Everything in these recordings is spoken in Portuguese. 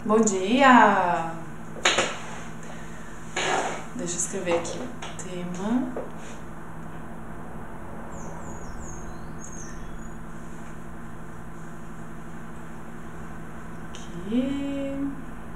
Bom dia! Deixa eu escrever aqui o tema. Aqui.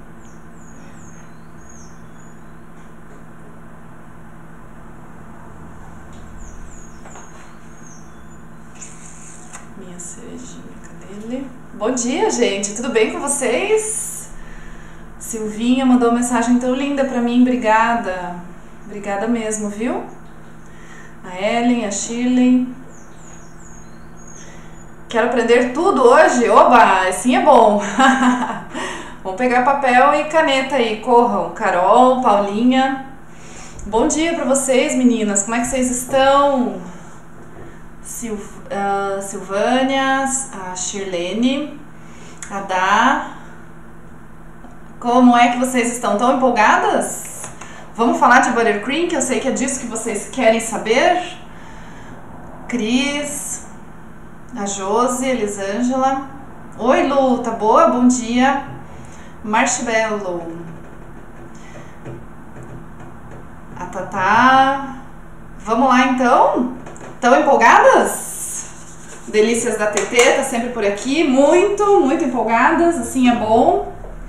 Minha cerejinha, cadê ele? Bom dia, gente! Tudo bem com vocês? Silvinha mandou uma mensagem tão linda pra mim, obrigada. Obrigada mesmo, viu? A Ellen, a Shirley. Quero aprender tudo hoje? Oba, assim é bom. Vamos pegar papel e caneta aí, corram. Carol, Paulinha. Bom dia pra vocês, meninas. Como é que vocês estão? Silvânia, a Shirlene, a Dá. Como é que vocês estão? Tão empolgadas? Vamos falar de Buttercream, que eu sei que é disso que vocês querem saber. Cris, a Josi, Elisângela. Oi, Lu, tá boa? Bom dia. Marshmallow. A Tatá. Vamos lá, então? Tão empolgadas? Delícias da TT, tá sempre por aqui. Muito empolgadas, assim é bom.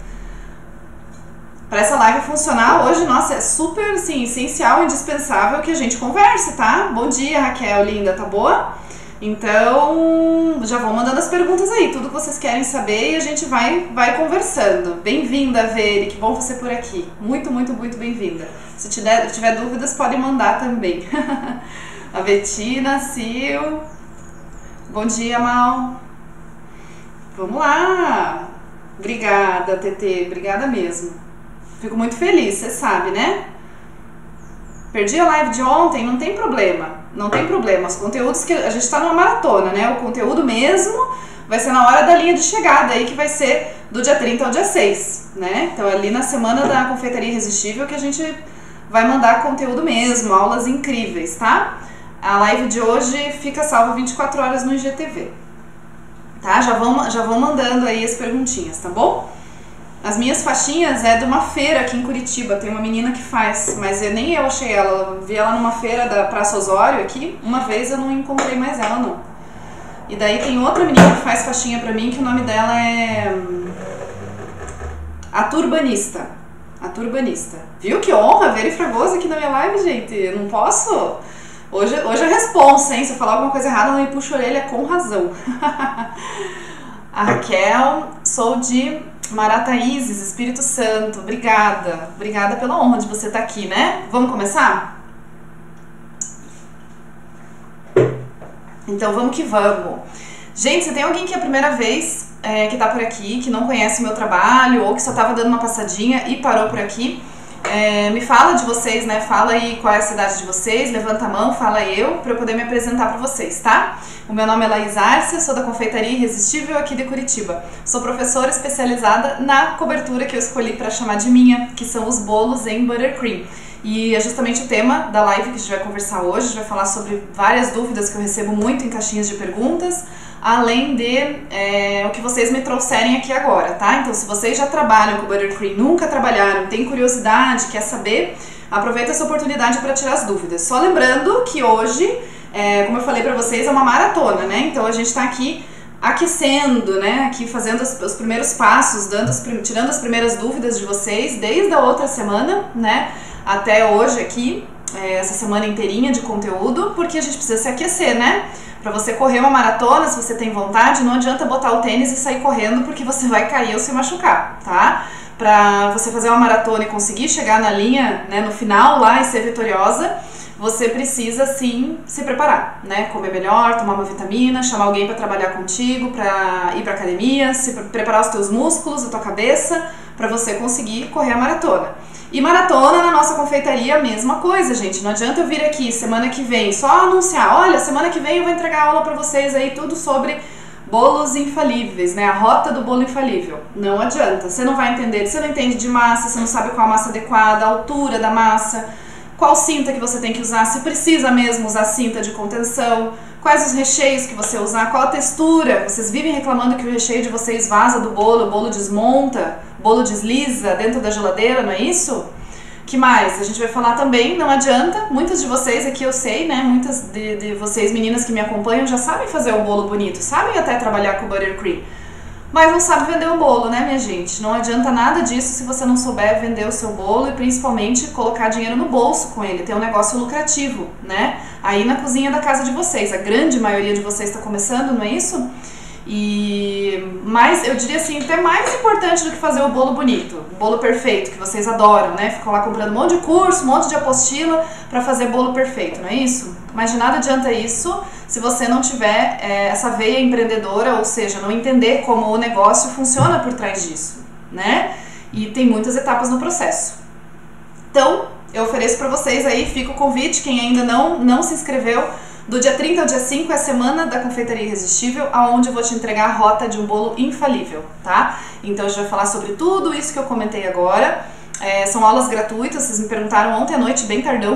Para essa live funcionar hoje, nossa, é super, assim, essencial, indispensável que a gente converse, tá? Bom dia, Raquel, linda, tá boa? Então, já vão mandando as perguntas aí, tudo que vocês querem saber e a gente vai conversando. Bem-vinda, Veri, que bom você por aqui. Muito bem-vinda. Se tiver dúvidas, podem mandar também. A Betina, Sil. Bom dia, Mal. Vamos lá. Obrigada, TT, obrigada mesmo. Fico muito feliz, você sabe, né? Perdi a live de ontem, não tem problema. Não tem problema. Os conteúdos que a gente tá numa maratona, né? O conteúdo mesmo vai ser na hora da linha de chegada aí, que vai ser do dia 30 ao dia 6, né? Então ali na semana da Confeitaria Irresistível que a gente vai mandar conteúdo mesmo, aulas incríveis, tá? A live de hoje fica salva 24 horas no IGTV. Tá? Já vão mandando aí as perguntinhas, tá bom? As minhas faixinhas é de uma feira aqui em Curitiba, tem uma menina que faz, mas nem eu achei ela, eu vi ela numa feira da Praça Osório aqui, uma vez eu não encontrei mais ela não. E daí tem outra menina que faz faixinha pra mim, que o nome dela é A Turbanista. A Turbanista. Viu que honra ver ele Fragoso aqui na minha live, gente? Eu não posso? Hoje é responsa, hein? Se eu falar alguma coisa errada, ela me puxa a orelha com razão. A Raquel, sou de Marataízes, Espírito Santo, obrigada pela honra de você estar aqui, né? Vamos começar? Então vamos que vamos. Gente, se tem alguém que é a primeira vez que tá por aqui, que não conhece o meu trabalho ou que só tava dando uma passadinha e parou por aqui, me fala de vocês, né? Fala aí qual é a cidade de vocês, levanta a mão, fala eu, pra eu poder me apresentar pra vocês, tá? O meu nome é Laís Arce, sou da Confeitaria Irresistível aqui de Curitiba. Sou professora especializada na cobertura que eu escolhi pra chamar de minha, que são os bolos em Buttercream. E é justamente o tema da live que a gente vai conversar hoje, a gente vai falar sobre várias dúvidas que eu recebo muito em caixinhas de perguntas, além de o que vocês me trouxerem aqui agora, tá? Então, se vocês já trabalham com Buttercream, nunca trabalharam, tem curiosidade, quer saber, aproveita essa oportunidade para tirar as dúvidas. Só lembrando que hoje, como eu falei para vocês, é uma maratona, né? Então, a gente tá aqui aquecendo, né? Aqui fazendo os primeiros passos, tirando as primeiras dúvidas de vocês, desde a outra semana, né? Até hoje aqui, essa semana inteirinha de conteúdo, porque a gente precisa se aquecer, né? Pra você correr uma maratona, se você tem vontade, não adianta botar o tênis e sair correndo porque você vai cair ou se machucar, tá? Pra você fazer uma maratona e conseguir chegar na linha, né, no final lá e ser vitoriosa, você precisa sim se preparar, né? Comer melhor, tomar uma vitamina, chamar alguém pra trabalhar contigo, pra ir pra academia, preparar os teus músculos, a tua cabeça, pra você conseguir correr a maratona. E maratona na nossa confeitaria, a mesma coisa, gente. Não adianta eu vir aqui semana que vem só anunciar, olha, semana que vem eu vou entregar aula pra vocês aí, tudo sobre bolos infalíveis, né? A rota do bolo infalível. Não adianta. Você não vai entender, você não entende de massa, você não sabe qual a massa adequada, a altura da massa, qual cinta que você tem que usar, se precisa mesmo usar cinta de contenção, quais os recheios que você usar, qual a textura. Vocês vivem reclamando que o recheio de vocês vaza do bolo, o bolo desmonta bolo desliza dentro da geladeira, não é isso? Que mais? A gente vai falar também, não adianta, muitas de vocês aqui eu sei, né, muitas de vocês meninas que me acompanham já sabem fazer um bolo bonito, sabem até trabalhar com buttercream, mas não sabe vender o bolo, né, minha gente? Não adianta nada disso se você não souber vender o seu bolo e principalmente colocar dinheiro no bolso com ele, ter um negócio lucrativo, né? Aí na cozinha da casa de vocês, a grande maioria de vocês está começando, não é isso? Mas eu diria assim, até mais importante do que fazer o bolo bonito, o bolo perfeito, que vocês adoram, né? Ficam lá comprando um monte de curso, um monte de apostila para fazer bolo perfeito, não é isso? Mas de nada adianta isso se você não tiver essa veia empreendedora, ou seja, não entender como o negócio funciona por trás disso, né? E tem muitas etapas no processo. Então, eu ofereço para vocês aí, fica o convite, quem ainda não se inscreveu, do dia 30 ao dia 5 é a semana da Confeitaria Irresistível, onde eu vou te entregar a rota de um bolo infalível, tá? Então a gente vai falar sobre tudo isso que eu comentei agora. São aulas gratuitas, vocês me perguntaram ontem à noite, bem tardão,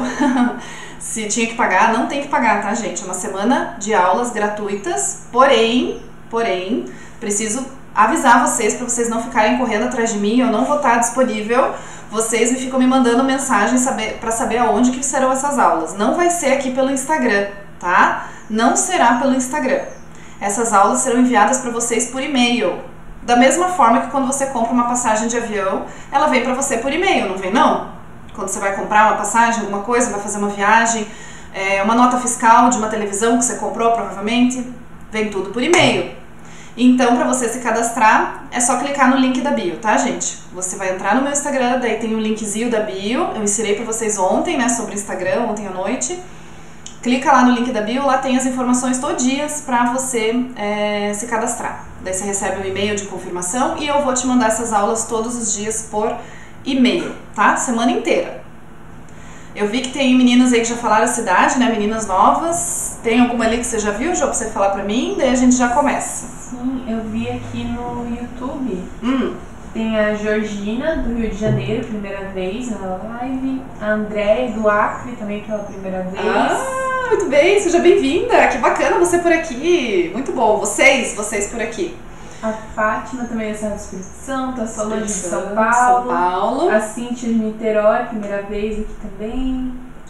se tinha que pagar. Não tem que pagar, tá, gente? É uma semana de aulas gratuitas, porém, preciso avisar vocês para vocês não ficarem correndo atrás de mim, eu não vou estar disponível. Vocês ficam me mandando mensagem para saber aonde que serão essas aulas. Não vai ser aqui pelo Instagram, tá? Não será pelo Instagram. Essas aulas serão enviadas para vocês por e-mail. Da mesma forma que quando você compra uma passagem de avião, ela vem para você por e-mail, não vem não? Quando você vai comprar uma passagem, alguma coisa, vai fazer uma viagem, uma nota fiscal de uma televisão que você comprou provavelmente, vem tudo por e-mail. Então, para você se cadastrar, é só clicar no link da bio, tá, gente? Você vai entrar no meu Instagram, daí tem um linkzinho da bio, eu ensinei para vocês ontem, né, sobre o Instagram, ontem à noite. Clica lá no link da bio, lá tem as informações todinhas para você se cadastrar. Daí você recebe um e-mail de confirmação e eu vou te mandar essas aulas todos os dias por e-mail, tá? Semana inteira. Eu vi que tem meninas aí que já falaram a cidade, né? Meninas novas. Tem alguma ali que você já viu, Jô, pra você falar pra mim? Daí a gente já começa. Sim, eu vi aqui no YouTube. Tem a Georgina, do Rio de Janeiro, primeira vez na live. A Andréia, do Acre, também pela primeira vez. Ah, muito bem, seja bem-vinda. Que bacana você por aqui. Muito bom, vocês por aqui. A Fátima também é do Espírito Santo, a Solange de São Paulo. A Cíntia de Niterói, primeira vez aqui também.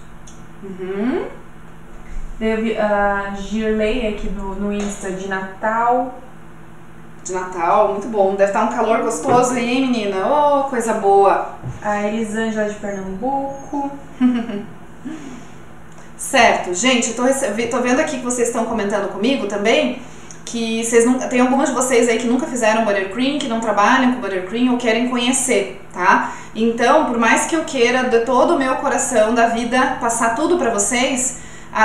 Teve a Girley aqui no Insta de Natal. De Natal, muito bom. Deve estar um calor gostoso aí, hein, menina? Oh, coisa boa. A Elisângela de Pernambuco. Certo, gente, tô vendo aqui que vocês estão comentando comigo também, que tem algumas de vocês aí que nunca fizeram buttercream, que não trabalham com buttercream ou querem conhecer, tá? Então, por mais que eu queira de todo o meu coração da vida passar tudo pra vocês,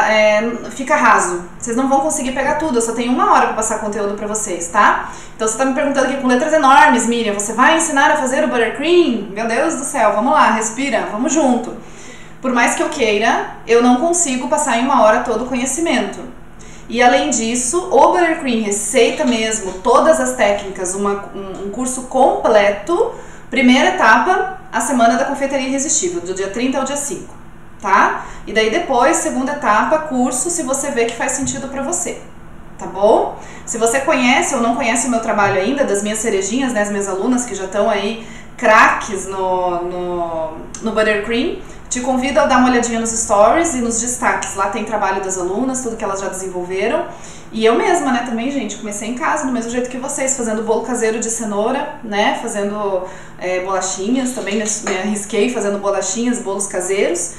fica raso. Vocês não vão conseguir pegar tudo, eu só tenho 1 hora pra passar conteúdo pra vocês, tá? Então você tá me perguntando aqui com letras enormes, Miriam, você vai ensinar a fazer o buttercream? Meu Deus do céu, vamos lá, respira, vamos junto. Por mais que eu queira, eu não consigo passar em 1 hora todo o conhecimento. E além disso, o buttercream, receita mesmo, todas as técnicas, um curso completo, primeira etapa, a semana da Confeitaria Irresistível, do dia 30 ao dia 5, tá? E daí depois, segunda etapa, curso, se você vê que faz sentido pra você, tá bom? Se você conhece ou não conhece o meu trabalho ainda, das minhas cerejinhas, né, as minhas alunas que já estão aí craques no buttercream, te convido a dar uma olhadinha nos stories e nos destaques. Lá tem trabalho das alunas, tudo que elas já desenvolveram. E eu mesma, né, também, gente, comecei em casa, do mesmo jeito que vocês, fazendo bolo caseiro de cenoura, né, fazendo bolachinhas, também me arrisquei fazendo bolachinhas, bolos caseiros.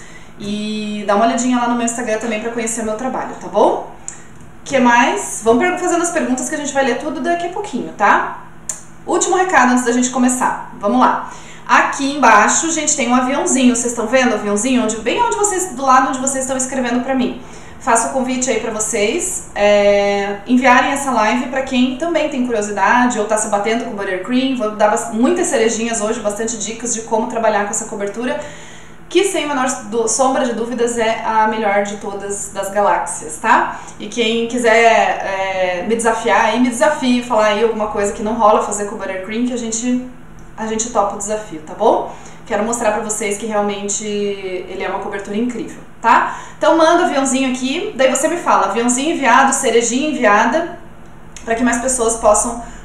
E dá uma olhadinha lá no meu Instagram também pra conhecer o meu trabalho, tá bom? O que mais? Vamos fazendo as perguntas que a gente vai ler tudo daqui a pouquinho, tá? Último recado antes da gente começar. Vamos lá. Aqui embaixo, gente, tem um aviãozinho. Vocês estão vendo o aviãozinho? Do lado onde vocês estão escrevendo pra mim. Faço o convite aí pra vocês enviarem essa live pra quem também tem curiosidade ou tá se batendo com buttercream. Vou dar muitas cerejinhas hoje, bastante dicas de como trabalhar com essa cobertura, que sem a menor sombra de dúvidas é a melhor de todas das galáxias, tá? E quem quiser me desafiar aí, me desafie, falar aí alguma coisa que não rola fazer com buttercream, que a gente topa o desafio, tá bom? Quero mostrar pra vocês que realmente ele é uma cobertura incrível, tá? Então manda o aviãozinho aqui, daí você me fala, aviãozinho enviado, cerejinha enviada, para que mais pessoas possam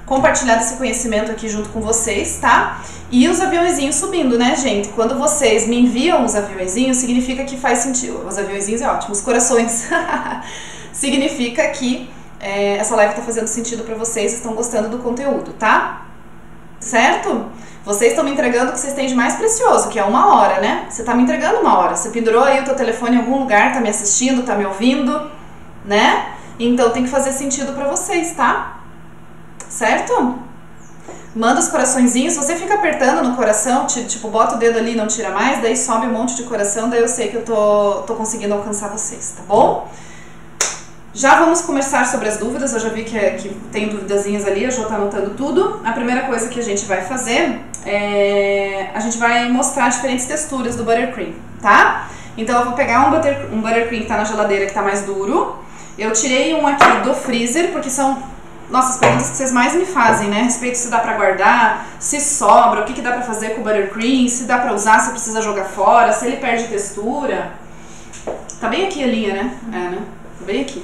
compartilhado esse conhecimento aqui junto com vocês, tá? E os aviãozinhos subindo, né, gente? Quando vocês me enviam os aviãozinhos, significa que faz sentido. Os aviãozinhos é ótimo, os corações. Significa que essa live tá fazendo sentido pra vocês, estão gostando do conteúdo, tá? Certo? Vocês estão me entregando o que vocês têm de mais precioso, que é 1 hora, né? Você tá me entregando 1 hora. Você pendurou aí o teu telefone em algum lugar, tá me assistindo, tá me ouvindo, né? Então tem que fazer sentido pra vocês, tá? Certo? Manda os coraçõezinhos. Se você fica apertando no coração, tipo, bota o dedo ali e não tira mais, daí sobe um monte de coração, daí eu sei que eu tô conseguindo alcançar vocês, tá bom? Já vamos conversar sobre as dúvidas. Eu já vi que tem duvidazinhas ali, eu já tô anotando tudo. A primeira coisa que a gente vai fazer a gente vai mostrar diferentes texturas do buttercream, tá? Então eu vou pegar um buttercream que tá na geladeira, que tá mais duro. Eu tirei um aqui do freezer, porque são, nossa, as perguntas que vocês mais me fazem, né? A respeito se dá pra guardar, se sobra, o que dá pra fazer com o buttercream, se dá pra usar, se precisa jogar fora, se ele perde textura. Tá bem aqui a linha, né? Né? Tá bem aqui.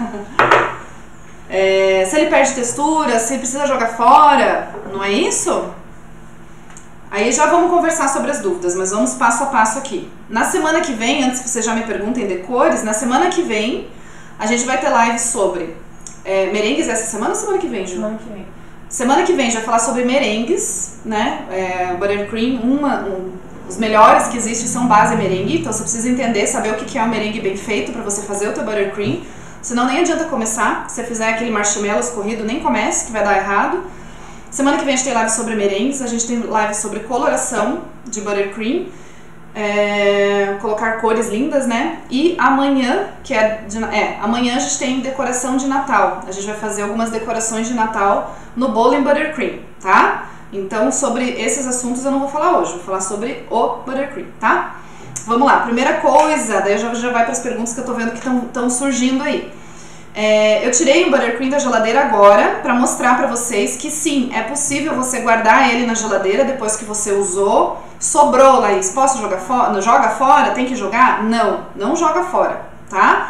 Se ele perde textura, se precisa jogar fora, não é isso? Aí já vamos conversar sobre as dúvidas, mas vamos passo a passo aqui. Na semana que vem, antes que vocês já me perguntem de cores, na semana que vem a gente vai ter live sobre merengues essa semana ou semana que vem, Ju? Semana que vem. Semana que vem a gente vai falar sobre merengues, né? Buttercream, os melhores que existem são base merengue, então você precisa entender, saber o que é um merengue bem feito para você fazer o teu buttercream. Senão nem adianta começar, se você fizer aquele marshmallow escorrido, nem comece, que vai dar errado. Semana que vem a gente tem live sobre merengues, a gente tem live sobre coloração de buttercream, colocar cores lindas, né? E amanhã, amanhã a gente tem decoração de Natal. A gente vai fazer algumas decorações de Natal no bolo em buttercream, tá? Então, sobre esses assuntos eu não vou falar hoje, vou falar sobre o buttercream, tá? Vamos lá, primeira coisa, daí já vai para as perguntas que eu tô vendo que estão surgindo aí. Eu tirei o buttercream da geladeira agora para mostrar para vocês que sim, é possível você guardar ele na geladeira depois que você usou. Sobrou, Laís, posso jogar fora? Joga fora? Tem que jogar? Não joga fora, tá?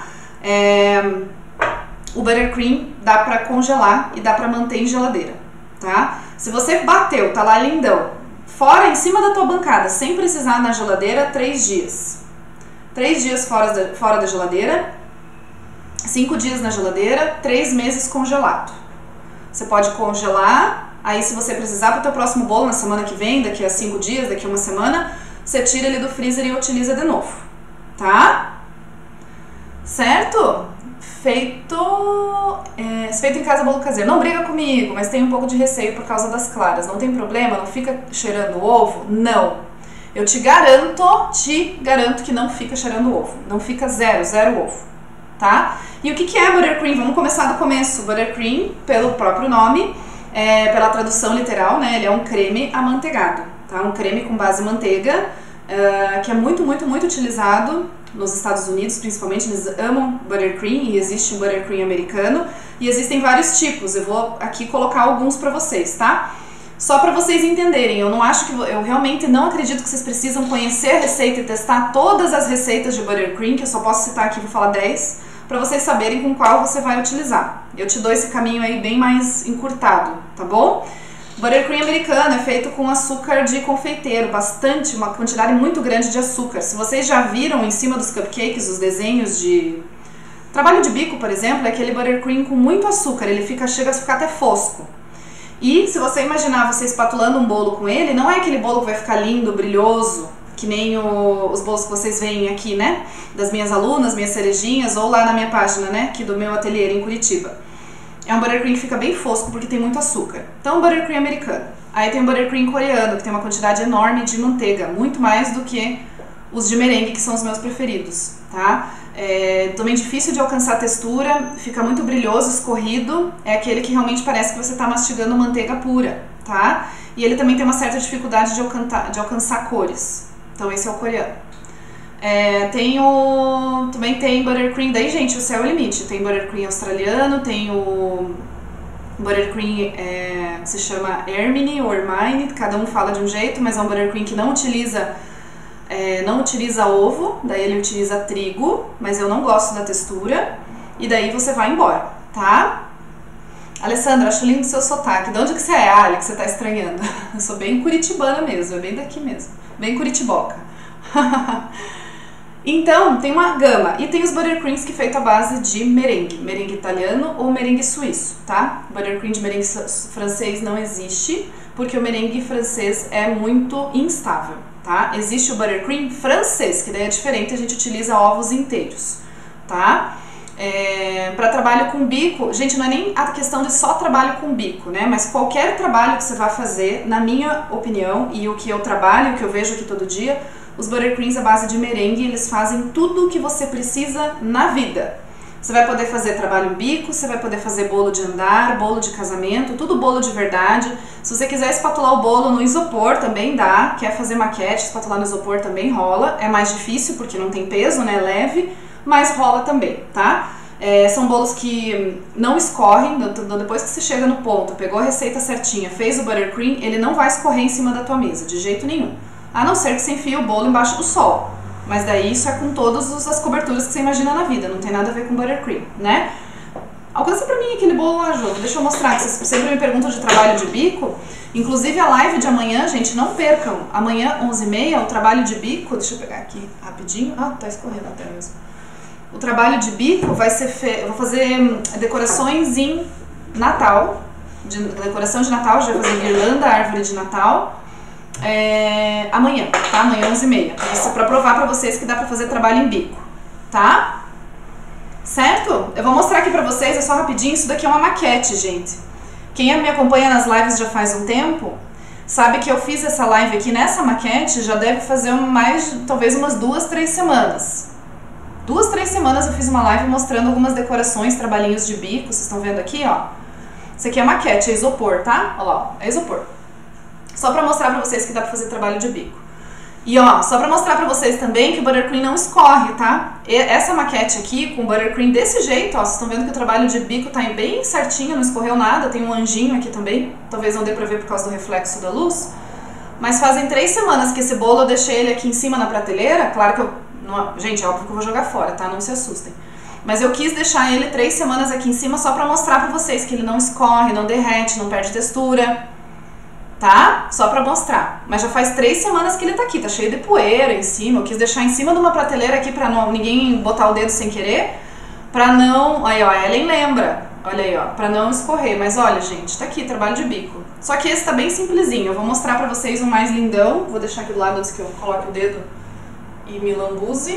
O buttercream dá para congelar e dá para manter em geladeira, tá? Se você bateu, tá lá lindão, fora, em cima da tua bancada, sem precisar na geladeira, 3 dias. 3 dias fora da geladeira, 5 dias na geladeira, 3 meses congelado. Você pode congelar, aí se você precisar para o teu próximo bolo na semana que vem, daqui a 5 dias, daqui a 1 semana, você tira ele do freezer e utiliza de novo, tá? Certo? Feito em casa bolo caseiro. Não briga comigo, mas tem um pouco de receio por causa das claras. Não tem problema? Não fica cheirando o ovo? Não. Eu te garanto que não fica cheirando o ovo. Não fica zero ovo, tá? E o que é buttercream? Vamos começar do começo. Buttercream, pelo próprio nome, pela tradução literal, né? Ele é um creme amanteigado, tá? Um creme com base manteiga, que é muito utilizado nos Estados Unidos, principalmente. Eles amam buttercream e existe um buttercream americano e existem vários tipos. Eu vou aqui colocar alguns pra vocês, tá? Só pra vocês entenderem, eu realmente não acredito que vocês precisam conhecer a receita e testar todas as receitas de buttercream, que eu só posso citar aqui, vou falar 10, pra vocês saberem com qual você vai utilizar. Eu te dou esse caminho aí bem mais encurtado, tá bom? Buttercream americano é feito com açúcar de confeiteiro, uma quantidade muito grande de açúcar. Se vocês já viram em cima dos cupcakes os desenhos de trabalho de bico, por exemplo, é aquele buttercream com muito açúcar, ele chega a ficar até fosco. E se você imaginar você espatulando um bolo com ele, não é aquele bolo que vai ficar lindo, brilhoso, que nem os bolos que vocês veem aqui, né? Das minhas alunas, minhas cerejinhas, ou lá na minha página, né? Aqui do meu ateliê em Curitiba. É um buttercream que fica bem fosco porque tem muito açúcar. Então, buttercream americano. Aí tem o buttercream coreano, que tem uma quantidade enorme de manteiga, muito mais do que os de merengue, que são os meus preferidos, tá? Também difícil de alcançar a textura, fica muito brilhoso, escorrido. É aquele que realmente parece que você está mastigando manteiga pura, tá? E ele também tem uma certa dificuldade de alcançar cores. Então, esse é o coreano. Também tem buttercream, daí gente, o céu é o limite. Tem buttercream australiano, tem o buttercream que se chama Hermine ou Hermine, cada um fala de um jeito, mas é um buttercream que não utiliza ovo, daí ele utiliza trigo, mas eu não gosto da textura, e daí você vai embora, tá? Alessandra, acho lindo o seu sotaque. De onde que você é, Ali, que você tá estranhando? Eu sou bem curitibana mesmo, é bem daqui mesmo. Bem curitiboca. Então, tem uma gama. E tem os buttercreams que é feito à base de merengue. Merengue italiano ou merengue suíço, tá? Buttercream de merengue francês não existe, porque o merengue francês é muito instável, tá? Existe o buttercream francês, que daí é diferente, a gente utiliza ovos inteiros, tá? Para trabalho com bico, gente, não é nem a questão de só trabalho com bico, né? Mas qualquer trabalho que você vai fazer, na minha opinião, e o que eu trabalho, o que eu vejo aqui todo dia, os buttercreams à base de merengue, eles fazem tudo o que você precisa na vida. Você vai poder fazer trabalho em bico, você vai poder fazer bolo de andar, bolo de casamento, tudo bolo de verdade. Se você quiser espatular o bolo no isopor, também dá. Quer fazer maquete, espatular no isopor também rola. É mais difícil porque não tem peso, né? É leve, mas rola também, tá? São bolos que não escorrem, depois que você chega no ponto, pegou a receita certinha, fez o buttercream, ele não vai escorrer em cima da tua mesa, de jeito nenhum. A não ser que você enfie o bolo embaixo do sol. Mas daí isso é com todas as coberturas que você imagina na vida, não tem nada a ver com buttercream, né? Alcança pra mim aquele bolo lá, Jô. Deixa eu mostrar, que vocês sempre me perguntam de trabalho de bico. Inclusive a live de amanhã, gente, não percam. Amanhã, 11h30, o trabalho de bico... Deixa eu pegar aqui rapidinho. Ah, tá escorrendo até mesmo. O trabalho de bico vai ser feito... Eu vou fazer decorações em Natal. Decoração de Natal, já vai fazer guirlanda, árvore de Natal. Amanhã, tá? Amanhã 11h30, pra provar pra vocês que dá pra fazer trabalho em bico, tá? Certo? Eu vou mostrar aqui pra vocês, é só rapidinho, isso daqui é uma maquete, gente. Quem me acompanha nas lives já faz um tempo, sabe que eu fiz essa live aqui nessa maquete, já deve fazer talvez umas 2, 3 semanas. 2, 3 semanas eu fiz uma live mostrando algumas decorações, trabalhinhos de bico, vocês estão vendo aqui, ó. Isso aqui é maquete, é isopor, tá? Olha lá, ó, é isopor. Só pra mostrar pra vocês que dá pra fazer trabalho de bico. E ó, só pra mostrar pra vocês também que o buttercream não escorre, tá? Essa maquete aqui, com o buttercream desse jeito, ó, vocês estão vendo que o trabalho de bico tá bem certinho, não escorreu nada, tem um anjinho aqui também, talvez não dê pra ver por causa do reflexo da luz. Mas fazem 3 semanas que esse bolo eu deixei ele aqui em cima na prateleira, claro que eu... Gente, é óbvio que eu vou jogar fora, tá? Não se assustem. Mas eu quis deixar ele 3 semanas aqui em cima só pra mostrar pra vocês que ele não escorre, não derrete, não perde textura. Tá? Só pra mostrar. Mas já faz 3 semanas que ele tá aqui, tá cheio de poeira em cima. Eu quis deixar em cima de uma prateleira aqui pra ninguém botar o dedo sem querer. Pra não... Aí, ó, a Ellen lembra. Olha aí, ó, pra não escorrer. Mas olha, gente, tá aqui, trabalho de bico. Só que esse tá bem simplesinho. Eu vou mostrar pra vocês um mais lindão. Vou deixar aqui do lado antes que eu coloque o dedo e me lambuze.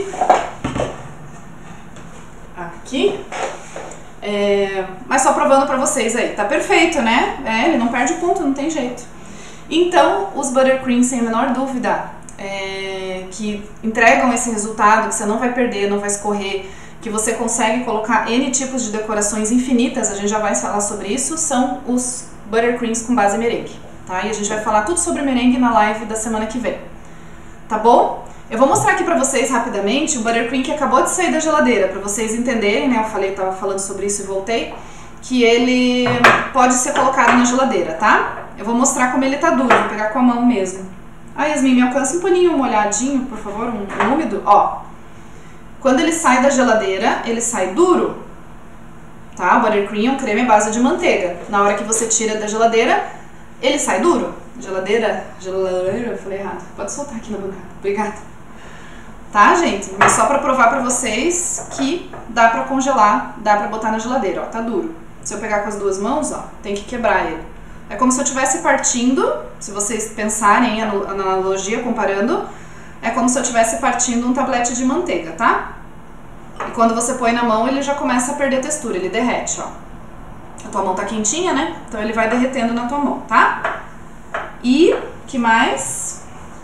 Aqui. Mas só provando pra vocês aí. Tá perfeito, né? Ele não perde ponto, não tem jeito. Então, os buttercreams, sem a menor dúvida, que entregam esse resultado, que você não vai perder, não vai escorrer, que você consegue colocar N tipos de decorações infinitas, a gente já vai falar sobre isso, são os buttercreams com base merengue, tá? E a gente vai falar tudo sobre merengue na live da semana que vem, tá bom? Eu vou mostrar aqui pra vocês rapidamente o buttercream que acabou de sair da geladeira, pra vocês entenderem, né? Eu tava falando sobre isso e voltei, que ele pode ser colocado na geladeira, tá? Eu vou mostrar como ele tá duro, vou pegar com a mão mesmo. Ah, Yasmin, me alcança um paninho molhadinho, por favor, um úmido. Ó, quando ele sai da geladeira, ele sai duro, tá? O buttercream é um creme à base de manteiga. Na hora que você tira da geladeira, ele sai duro. Geladeira, eu falei errado. Pode soltar aqui na bancada, obrigada. Tá, gente? Mas só pra provar pra vocês que dá pra congelar, dá pra botar na geladeira, ó, tá duro. Se eu pegar com as 2 mãos, ó, tem que quebrar ele. É como se eu estivesse partindo, se vocês pensarem a analogia, comparando, é como se eu estivesse partindo um tablete de manteiga, tá? E quando você põe na mão, ele já começa a perder textura, ele derrete, ó. A tua mão tá quentinha, né? Então ele vai derretendo na tua mão, tá? E, que mais?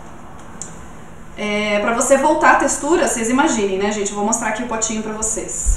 Pra você voltar a textura, vocês imaginem, né, gente? Eu vou mostrar aqui o potinho pra vocês.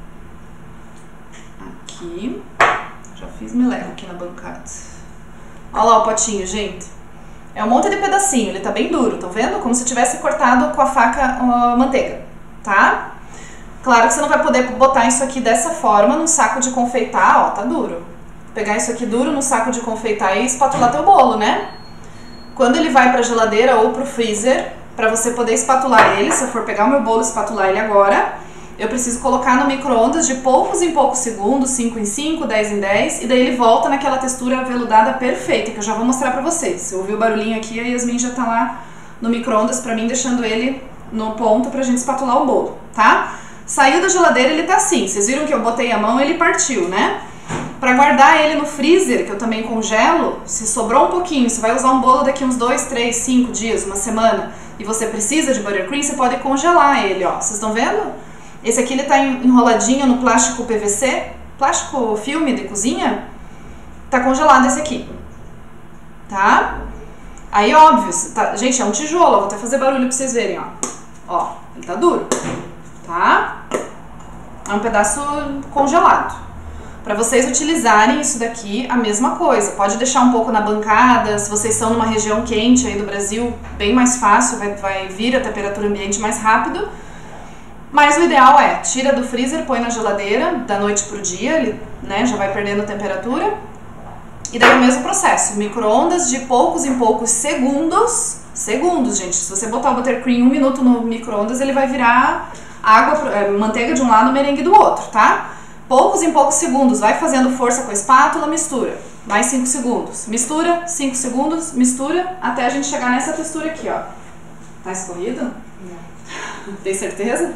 Aqui. Já fiz milagre aqui na bancada. Olha lá o potinho, gente. É um monte de pedacinho, ele tá bem duro, estão vendo? Como se tivesse cortado com a faca a manteiga, tá? Claro que você não vai poder botar isso aqui dessa forma num saco de confeitar, ó, tá duro. Pegar isso aqui duro no saco de confeitar e espatular teu bolo, né? Quando ele vai pra geladeira ou pro freezer, pra você poder espatular ele, se eu for pegar o meu bolo e espatular ele agora, eu preciso colocar no micro-ondas de poucos em poucos segundos, 5 em 5, 10 em 10, e daí ele volta naquela textura aveludada perfeita, que eu já vou mostrar pra vocês. Se eu ouvir o barulhinho aqui, a Yasmin já tá lá no micro-ondas pra mim, deixando ele no ponto pra gente espatular o bolo, tá? Saiu da geladeira, ele tá assim. Vocês viram que eu botei a mão, ele partiu, né? Pra guardar ele no freezer, que eu também congelo, se sobrou um pouquinho, você vai usar um bolo daqui uns 2, 3, 5 dias, uma semana, e você precisa de buttercream, você pode congelar ele, ó. Vocês estão vendo? Esse aqui ele tá enroladinho no plástico PVC, plástico filme de cozinha, tá congelado esse aqui, tá? Aí, óbvio, tá, gente, é um tijolo, eu vou até fazer barulho pra vocês verem, ó. Ó, ele tá duro, tá? É um pedaço congelado. Para vocês utilizarem isso daqui, a mesma coisa. Pode deixar um pouco na bancada, se vocês estão numa região quente aí do Brasil, bem mais fácil, vai vir a temperatura ambiente mais rápido. Mas o ideal é, tira do freezer, põe na geladeira, da noite pro dia, ele, né, já vai perdendo a temperatura. E daí é o mesmo processo, micro-ondas de poucos em poucos segundos, gente, se você botar o buttercream 1 minuto no micro-ondas, ele vai virar manteiga de um lado e merengue do outro, tá? Poucos em poucos segundos, vai fazendo força com a espátula, mistura, mais 5 segundos, mistura, 5 segundos, mistura, até a gente chegar nessa textura aqui, ó. Tá escorrido? Não. Tem certeza?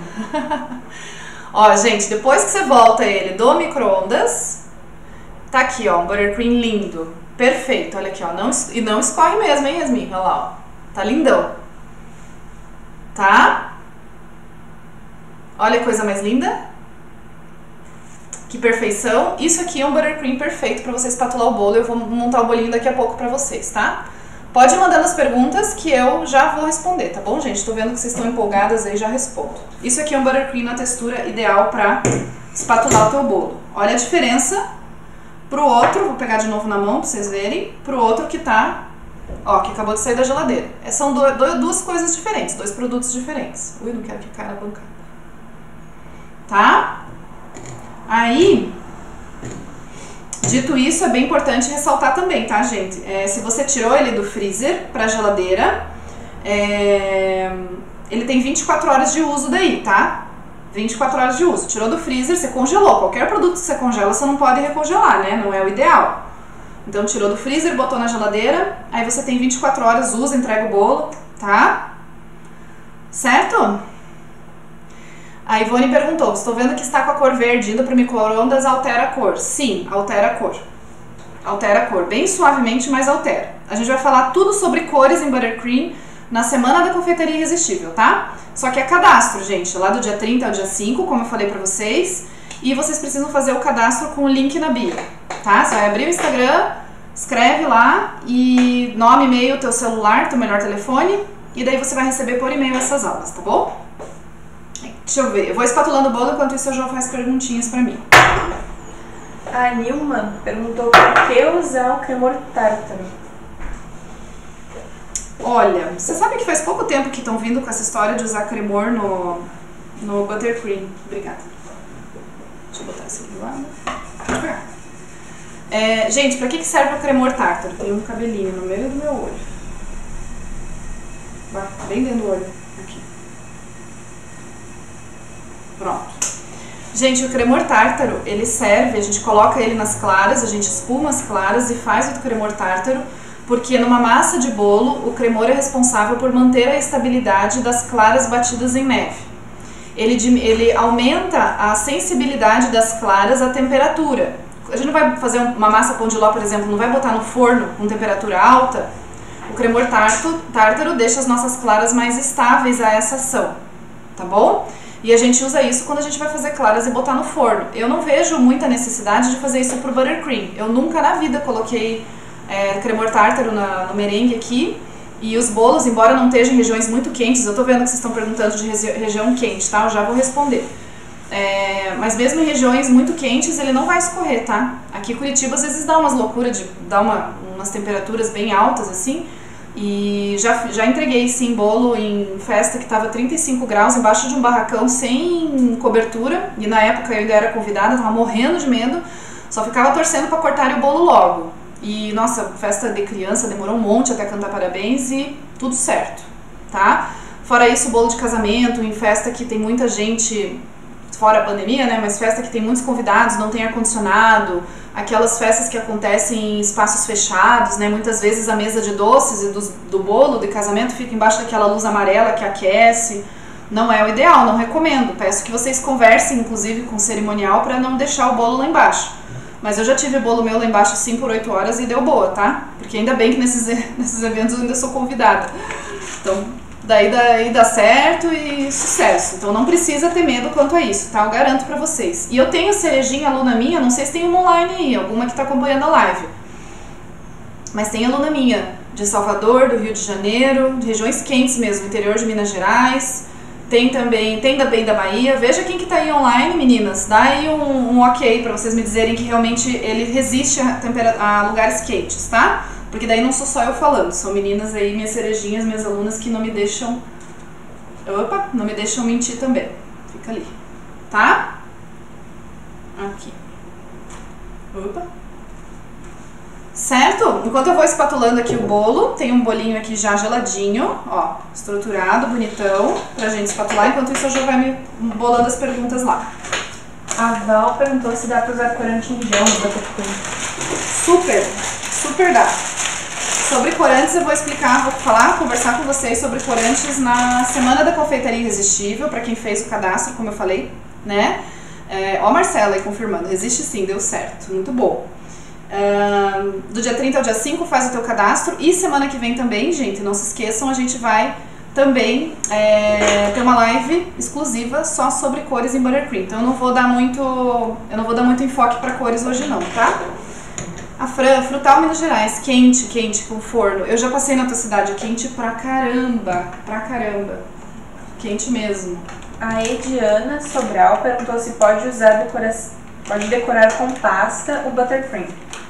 Ó, gente, depois que você volta ele do micro-ondas, tá aqui, ó, um buttercream lindo, perfeito, olha aqui, ó, e não escorre mesmo, hein, Yasmin? Olha lá, ó, tá lindão, tá? Olha a coisa mais linda. Que perfeição. Isso aqui é um buttercream perfeito para você espatular o bolo. Eu vou montar o bolinho daqui a pouco para vocês, tá? Pode ir mandando as perguntas que eu já vou responder, tá bom, gente? Tô vendo que vocês estão empolgadas aí, já respondo. Isso aqui é um buttercream na textura ideal para espatular o teu bolo. Olha a diferença pro outro, vou pegar de novo na mão para vocês verem, pro outro que tá, ó, que acabou de sair da geladeira. São duas coisas diferentes, dois produtos diferentes. Ui, não quero que caia na bancada. Tá? Aí, dito isso, é bem importante ressaltar também, tá, gente? Se você tirou ele do freezer pra geladeira, ele tem 24 horas de uso daí, tá? 24 horas de uso. Tirou do freezer, você congelou. Qualquer produto que você congela, você não pode recongelar, né? Não é o ideal. Então, tirou do freezer, botou na geladeira, aí você tem 24 horas, usa, entrega o bolo, tá? Certo? A Ivone perguntou, estou vendo que está com a cor verde, indo para o micro-ondas, altera a cor? Sim, altera a cor. Altera a cor, bem suavemente, mas altera. A gente vai falar tudo sobre cores em buttercream na semana da confeitaria irresistível, tá? Só que é cadastro, gente, lá do dia 30 ao dia 5, como eu falei pra vocês, e vocês precisam fazer o cadastro com o link na bio, tá? Você vai abrir o Instagram, escreve lá, e nome, e-mail, teu celular, teu melhor telefone, e daí você vai receber por e-mail essas aulas, tá bom? Deixa eu ver, eu vou espatulando o bolo, enquanto isso eu já faço perguntinhas pra mim. A Nilma perguntou por que usar o cremor tártaro. Olha, você sabe que faz pouco tempo que estão vindo com essa história de usar cremor no buttercream. Obrigada. Deixa eu botar esse aqui do lado. Pode pegar. Gente, pra que serve o cremor tártaro? Tem um cabelinho no meio do meu olho. Vai, bem dentro do olho. Aqui. Pronto. Gente, o cremor tártaro, ele serve, a gente coloca ele nas claras, a gente espuma as claras e faz o cremor tártaro, porque numa massa de bolo, o cremor é responsável por manter a estabilidade das claras batidas em neve. Ele aumenta a sensibilidade das claras à temperatura. A gente não vai fazer uma massa pão de ló, por exemplo, não vai botar no forno com temperatura alta. O cremor tártaro deixa as nossas claras mais estáveis a essa ação, tá bom? E a gente usa isso quando a gente vai fazer claras e botar no forno. Eu não vejo muita necessidade de fazer isso pro buttercream. Eu nunca na vida coloquei cremor tártaro no merengue aqui. E os bolos, embora não estejam em regiões muito quentes, eu tô vendo que vocês estão perguntando de região quente, tá? Eu já vou responder. Mas mesmo em regiões muito quentes, ele não vai escorrer, tá? Aqui em Curitiba às vezes dá umas loucuras de dar umas temperaturas bem altas assim. E já entreguei sim bolo em festa que tava 35 graus embaixo de um barracão sem cobertura. E na época eu ainda era convidada, tava morrendo de medo. Só ficava torcendo pra cortarem o bolo logo. E nossa, festa de criança demorou um monte até cantar parabéns e tudo certo, tá? Fora isso, bolo de casamento, em festa que tem muita gente, fora a pandemia, né, mas festa que tem muitos convidados, não tem ar-condicionado, aquelas festas que acontecem em espaços fechados, né, muitas vezes a mesa de doces e do bolo de casamento fica embaixo daquela luz amarela que aquece. Não é o ideal, não recomendo. Peço que vocês conversem, inclusive, com o cerimonial para não deixar o bolo lá embaixo. Mas eu já tive bolo meu lá embaixo assim por 8 horas e deu boa, tá? Porque ainda bem que nesses eventos eu ainda sou convidada. Então, daí dá certo e sucesso. Então não precisa ter medo quanto a isso, tá? Eu garanto pra vocês. E eu tenho cerejinha, aluna minha, não sei se tem uma online aí, alguma que tá acompanhando a live. Mas tem aluna minha de Salvador, do Rio de Janeiro, de regiões quentes mesmo, interior de Minas Gerais. Tem também da Bahia. Veja quem que tá aí online, meninas. Dá aí um ok pra vocês me dizerem que realmente ele resiste a lugares quentes, tá? Porque daí não sou só eu falando. São meninas aí, minhas cerejinhas, minhas alunas que não me deixam... não me deixam mentir também. Fica ali. Tá? Aqui. Certo? Enquanto eu vou espatulando aqui o bolo, tem um bolinho aqui já geladinho, ó, estruturado, bonitão, pra gente espatular. Enquanto isso, eu já vai me bolando as perguntas lá. A Val perguntou se dá pra usar corante em gel no buttercream. Super, super dá. Sobre corantes eu vou explicar, conversar com vocês sobre corantes na Semana da Confeitaria Irresistível, pra quem fez o cadastro, como eu falei, né? Ó, Marcela aí confirmando, resiste sim, deu certo, muito bom. Do dia 30 ao dia 5 faz o teu cadastro e semana que vem também, gente, não se esqueçam, a gente vai também ter uma live exclusiva só sobre cores em buttercream. Então eu não vou dar muito enfoque para cores hoje não, tá? A Fran, Frutal Minas Gerais, quente com forno. Eu já passei na tua cidade, quente pra caramba, quente mesmo. A Ediana Sobral perguntou se pode decorar com pasta o buttercream.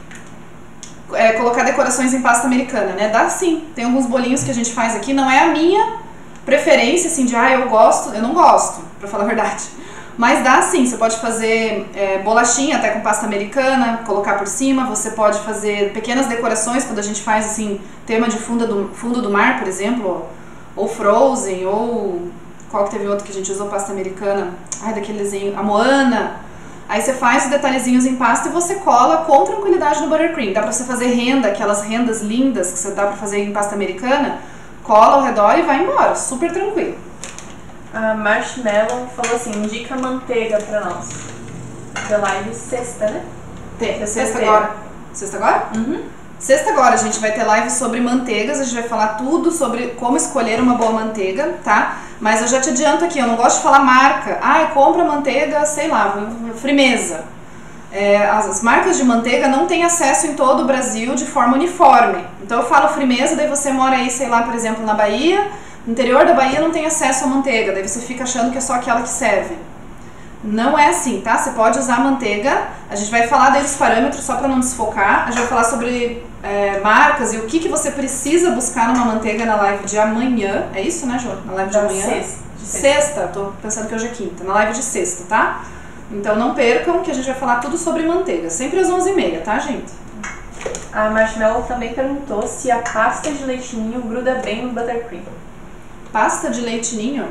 Colocar decorações em pasta americana, né? Dá sim. Tem alguns bolinhos que a gente faz aqui. Não é a minha preferência, assim, de eu não gosto, pra falar a verdade. Mas dá sim. Você pode fazer bolachinha até com pasta americana, colocar por cima. Você pode fazer pequenas decorações quando a gente faz, assim, tema de fundo do mar, por exemplo. Ou Frozen, ou... Qual que teve outro que a gente usou pasta americana? Daquele desenho. A Moana. Aí você faz os detalhezinhos em pasta e você cola com tranquilidade no buttercream. Dá pra você fazer renda, aquelas rendas lindas que você dá pra fazer em pasta americana. Cola ao redor e vai embora, super tranquilo. A Marshmallow falou assim, indica manteiga pra nós. Da live sexta, né? Tem, sexta agora. Sexta agora? Uhum. Sexta agora a gente vai ter live sobre manteigas, a gente vai falar tudo sobre como escolher uma boa manteiga, tá? Mas eu já te adianto aqui, eu não gosto de falar marca. Compra manteiga, sei lá, Frimeza. As marcas de manteiga não têm acesso em todo o Brasil de forma uniforme. Então eu falo Frimeza, daí você mora aí, sei lá, por exemplo, na Bahia, no interior da Bahia não tem acesso à manteiga, daí você fica achando que é só aquela que serve. Não é assim, tá? Você pode usar manteiga, a gente vai falar daí dos parâmetros só para não desfocar, a gente vai falar sobre marcas e o que você precisa buscar numa manteiga na live de amanhã, é isso, né, Jô? Na live de amanhã? Sexta, tô pensando que hoje é quinta, na live de sexta, tá? Então não percam que a gente vai falar tudo sobre manteiga, sempre às 11h30, tá, gente? A Marshmallow também perguntou se a pasta de leite ninho gruda bem no buttercream. Pasta de leite ninho?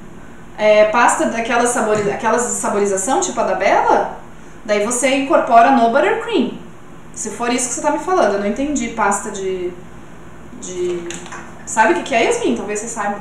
Pasta daquelas de saborização, tipo a da Bela, daí você incorpora no buttercream. Se for isso que você tá me falando, eu não entendi pasta de... Sabe o que é, Yasmin? Talvez você saiba.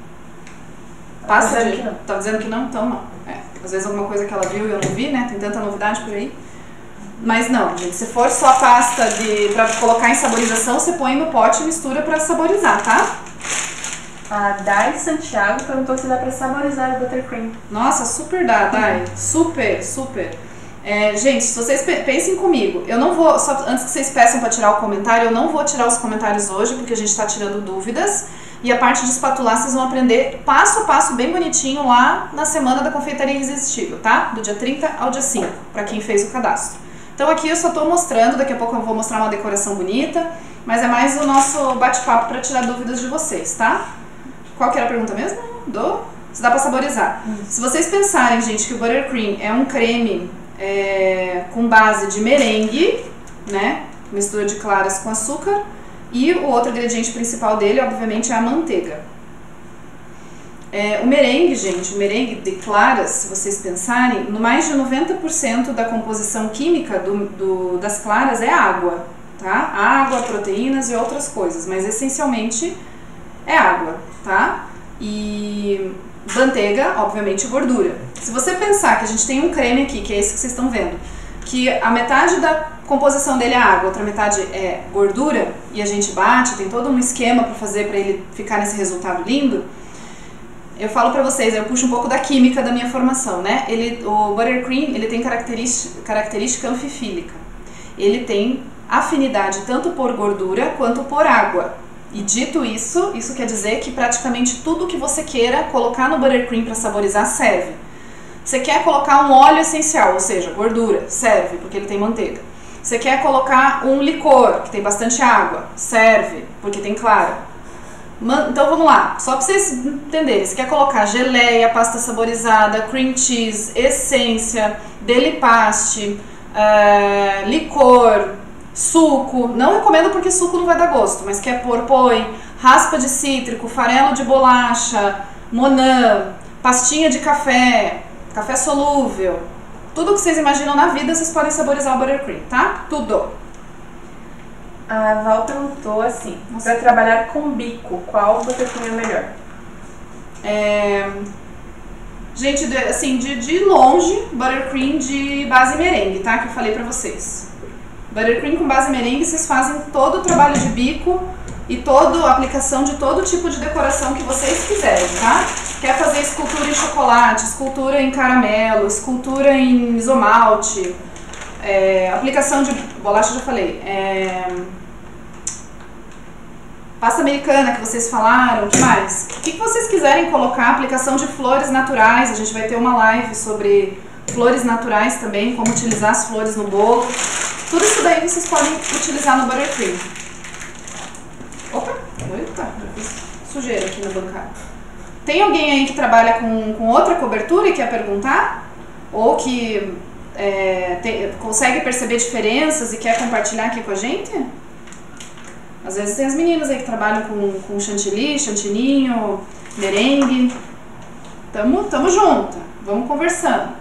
Pasta de... Tá dizendo que não? Então não. Às vezes alguma coisa que ela viu e eu não vi, né? Tem tanta novidade por aí. Mas não, gente, se for só pasta pra colocar em saborização, você põe no pote e mistura pra saborizar, tá? A Dai Santiago perguntou se dá pra saborizar o buttercream. Nossa, super dá, Dai. Super, super. Gente, se vocês pensem comigo, eu não vou, só antes que vocês peçam pra tirar o comentário, eu não vou tirar os comentários hoje, porque a gente tá tirando dúvidas. E a parte de espatular vocês vão aprender passo a passo, bem bonitinho, lá na Semana da Confeitaria Irresistível, tá? Do dia 30 ao dia 5, pra quem fez o cadastro. Então aqui eu só tô mostrando, daqui a pouco eu vou mostrar uma decoração bonita, mas é mais o nosso bate-papo pra tirar dúvidas de vocês, tá? Qual que era a pergunta mesmo? Se dá pra saborizar. Se vocês pensarem, gente, que o buttercream é um creme com base de merengue, né? Mistura de claras com açúcar. E o outro ingrediente principal dele, obviamente, é a manteiga. O merengue, gente, o merengue de claras, se vocês pensarem, no mais de 90% da composição química das claras é água, tá? Água, proteínas e outras coisas, mas essencialmente é água, tá? E manteiga, obviamente, gordura. Se você pensar que a gente tem um creme aqui, que é esse que vocês estão vendo, que a metade da composição dele é água, outra metade é gordura, e a gente bate, tem todo um esquema para fazer para ele ficar nesse resultado lindo. Eu falo pra vocês, eu puxo um pouco da química da minha formação, né? O buttercream, ele tem característica anfifílica. Ele tem afinidade tanto por gordura quanto por água. E dito isso, isso quer dizer que praticamente tudo que você queira colocar no buttercream para saborizar serve. Você quer colocar um óleo essencial, ou seja, gordura, serve, porque ele tem manteiga. Você quer colocar um licor, que tem bastante água, serve, porque tem clara. Então vamos lá, só para vocês entenderem, você quer colocar geleia, pasta saborizada, cream cheese, essência, deli paste, licor, suco, não recomendo porque suco não vai dar gosto, mas quer pôr, põe, raspa de cítrico, farelo de bolacha, monã, pastinha de café, café solúvel, tudo que vocês imaginam na vida vocês podem saborizar o buttercream, tá? Tudo! A Val perguntou assim, para trabalhar com bico, qual buttercream é melhor? Gente, assim, de longe, buttercream de base merengue, tá? Que eu falei pra vocês. Buttercream com base merengue, vocês fazem todo o trabalho de bico e toda a aplicação de todo tipo de decoração que vocês quiserem, tá? Quer fazer escultura em chocolate, escultura em caramelo, escultura em isomalte, aplicação de bolacha, já falei, pasta americana que vocês falaram, o que mais? O que vocês quiserem colocar, aplicação de flores naturais, a gente vai ter uma live sobre flores naturais também, como utilizar as flores no bolo. Tudo isso daí vocês podem utilizar no buttercream. Opa, já fiz sujeira aqui na bancada. Tem alguém aí que trabalha com outra cobertura e quer perguntar? Ou que consegue perceber diferenças e quer compartilhar aqui com a gente? Às vezes tem as meninas aí que trabalham com chantilly, chantininho, merengue. Tamo junto, vamos conversando.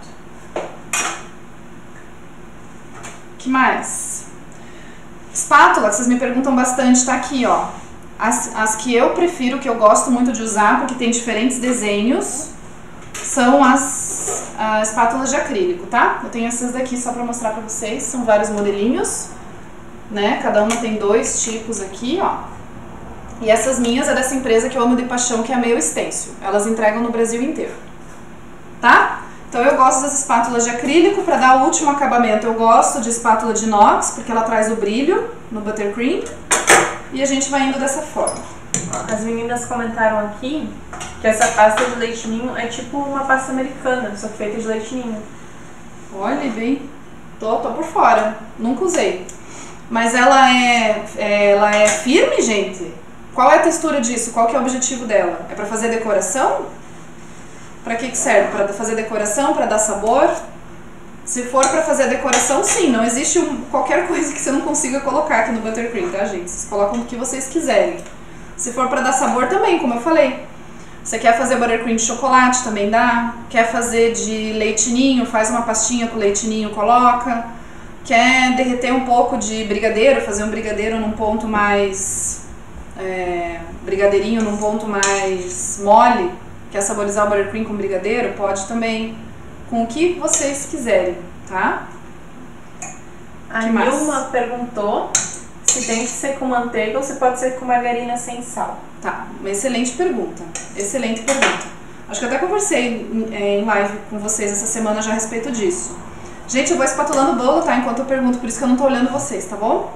Que mais? Espátula, que vocês me perguntam bastante, tá aqui, ó. As que eu prefiro, que eu gosto muito de usar, porque tem diferentes desenhos, são as espátulas de acrílico, tá? Eu tenho essas daqui só pra mostrar pra vocês, são vários modelinhos. Né? Cada uma tem 2 tipos aqui, ó. E essas minhas é dessa empresa que eu amo de paixão, que é a Meio Stencil. Elas entregam no Brasil inteiro, tá? Então eu gosto das espátulas de acrílico para dar o último acabamento. Eu gosto de espátula de inox porque ela traz o brilho no buttercream. E a gente vai indo dessa forma. As meninas comentaram aqui que essa pasta de leite ninho é tipo uma pasta americana, só que feita de leite ninho. Olha, bem, tô por fora, nunca usei. Mas ela é firme, gente? Qual é a textura disso? Qual que é o objetivo dela? É para fazer decoração? Para que serve? Para fazer decoração? Para dar sabor? Se for para fazer decoração, sim. Não existe qualquer coisa que você não consiga colocar aqui no buttercream, tá, gente? Vocês colocam o que vocês quiserem. Se for para dar sabor também, como eu falei. Você quer fazer buttercream de chocolate, também dá. Quer fazer de leite ninho, faz uma pastinha com leite ninho, coloca. Quer derreter um pouco de brigadeiro, fazer um brigadeiro num ponto mais... brigadeirinho num ponto mais mole, quer saborizar o buttercream com brigadeiro, pode também, com o que vocês quiserem, tá? A Nilma perguntou se tem que ser com manteiga ou se pode ser com margarina sem sal. Tá, uma excelente pergunta, excelente pergunta. Acho que eu até conversei em live com vocês essa semana já a respeito disso. Gente, eu vou espatulando o bolo, tá? Enquanto eu pergunto, por isso que eu não tô olhando vocês, tá bom?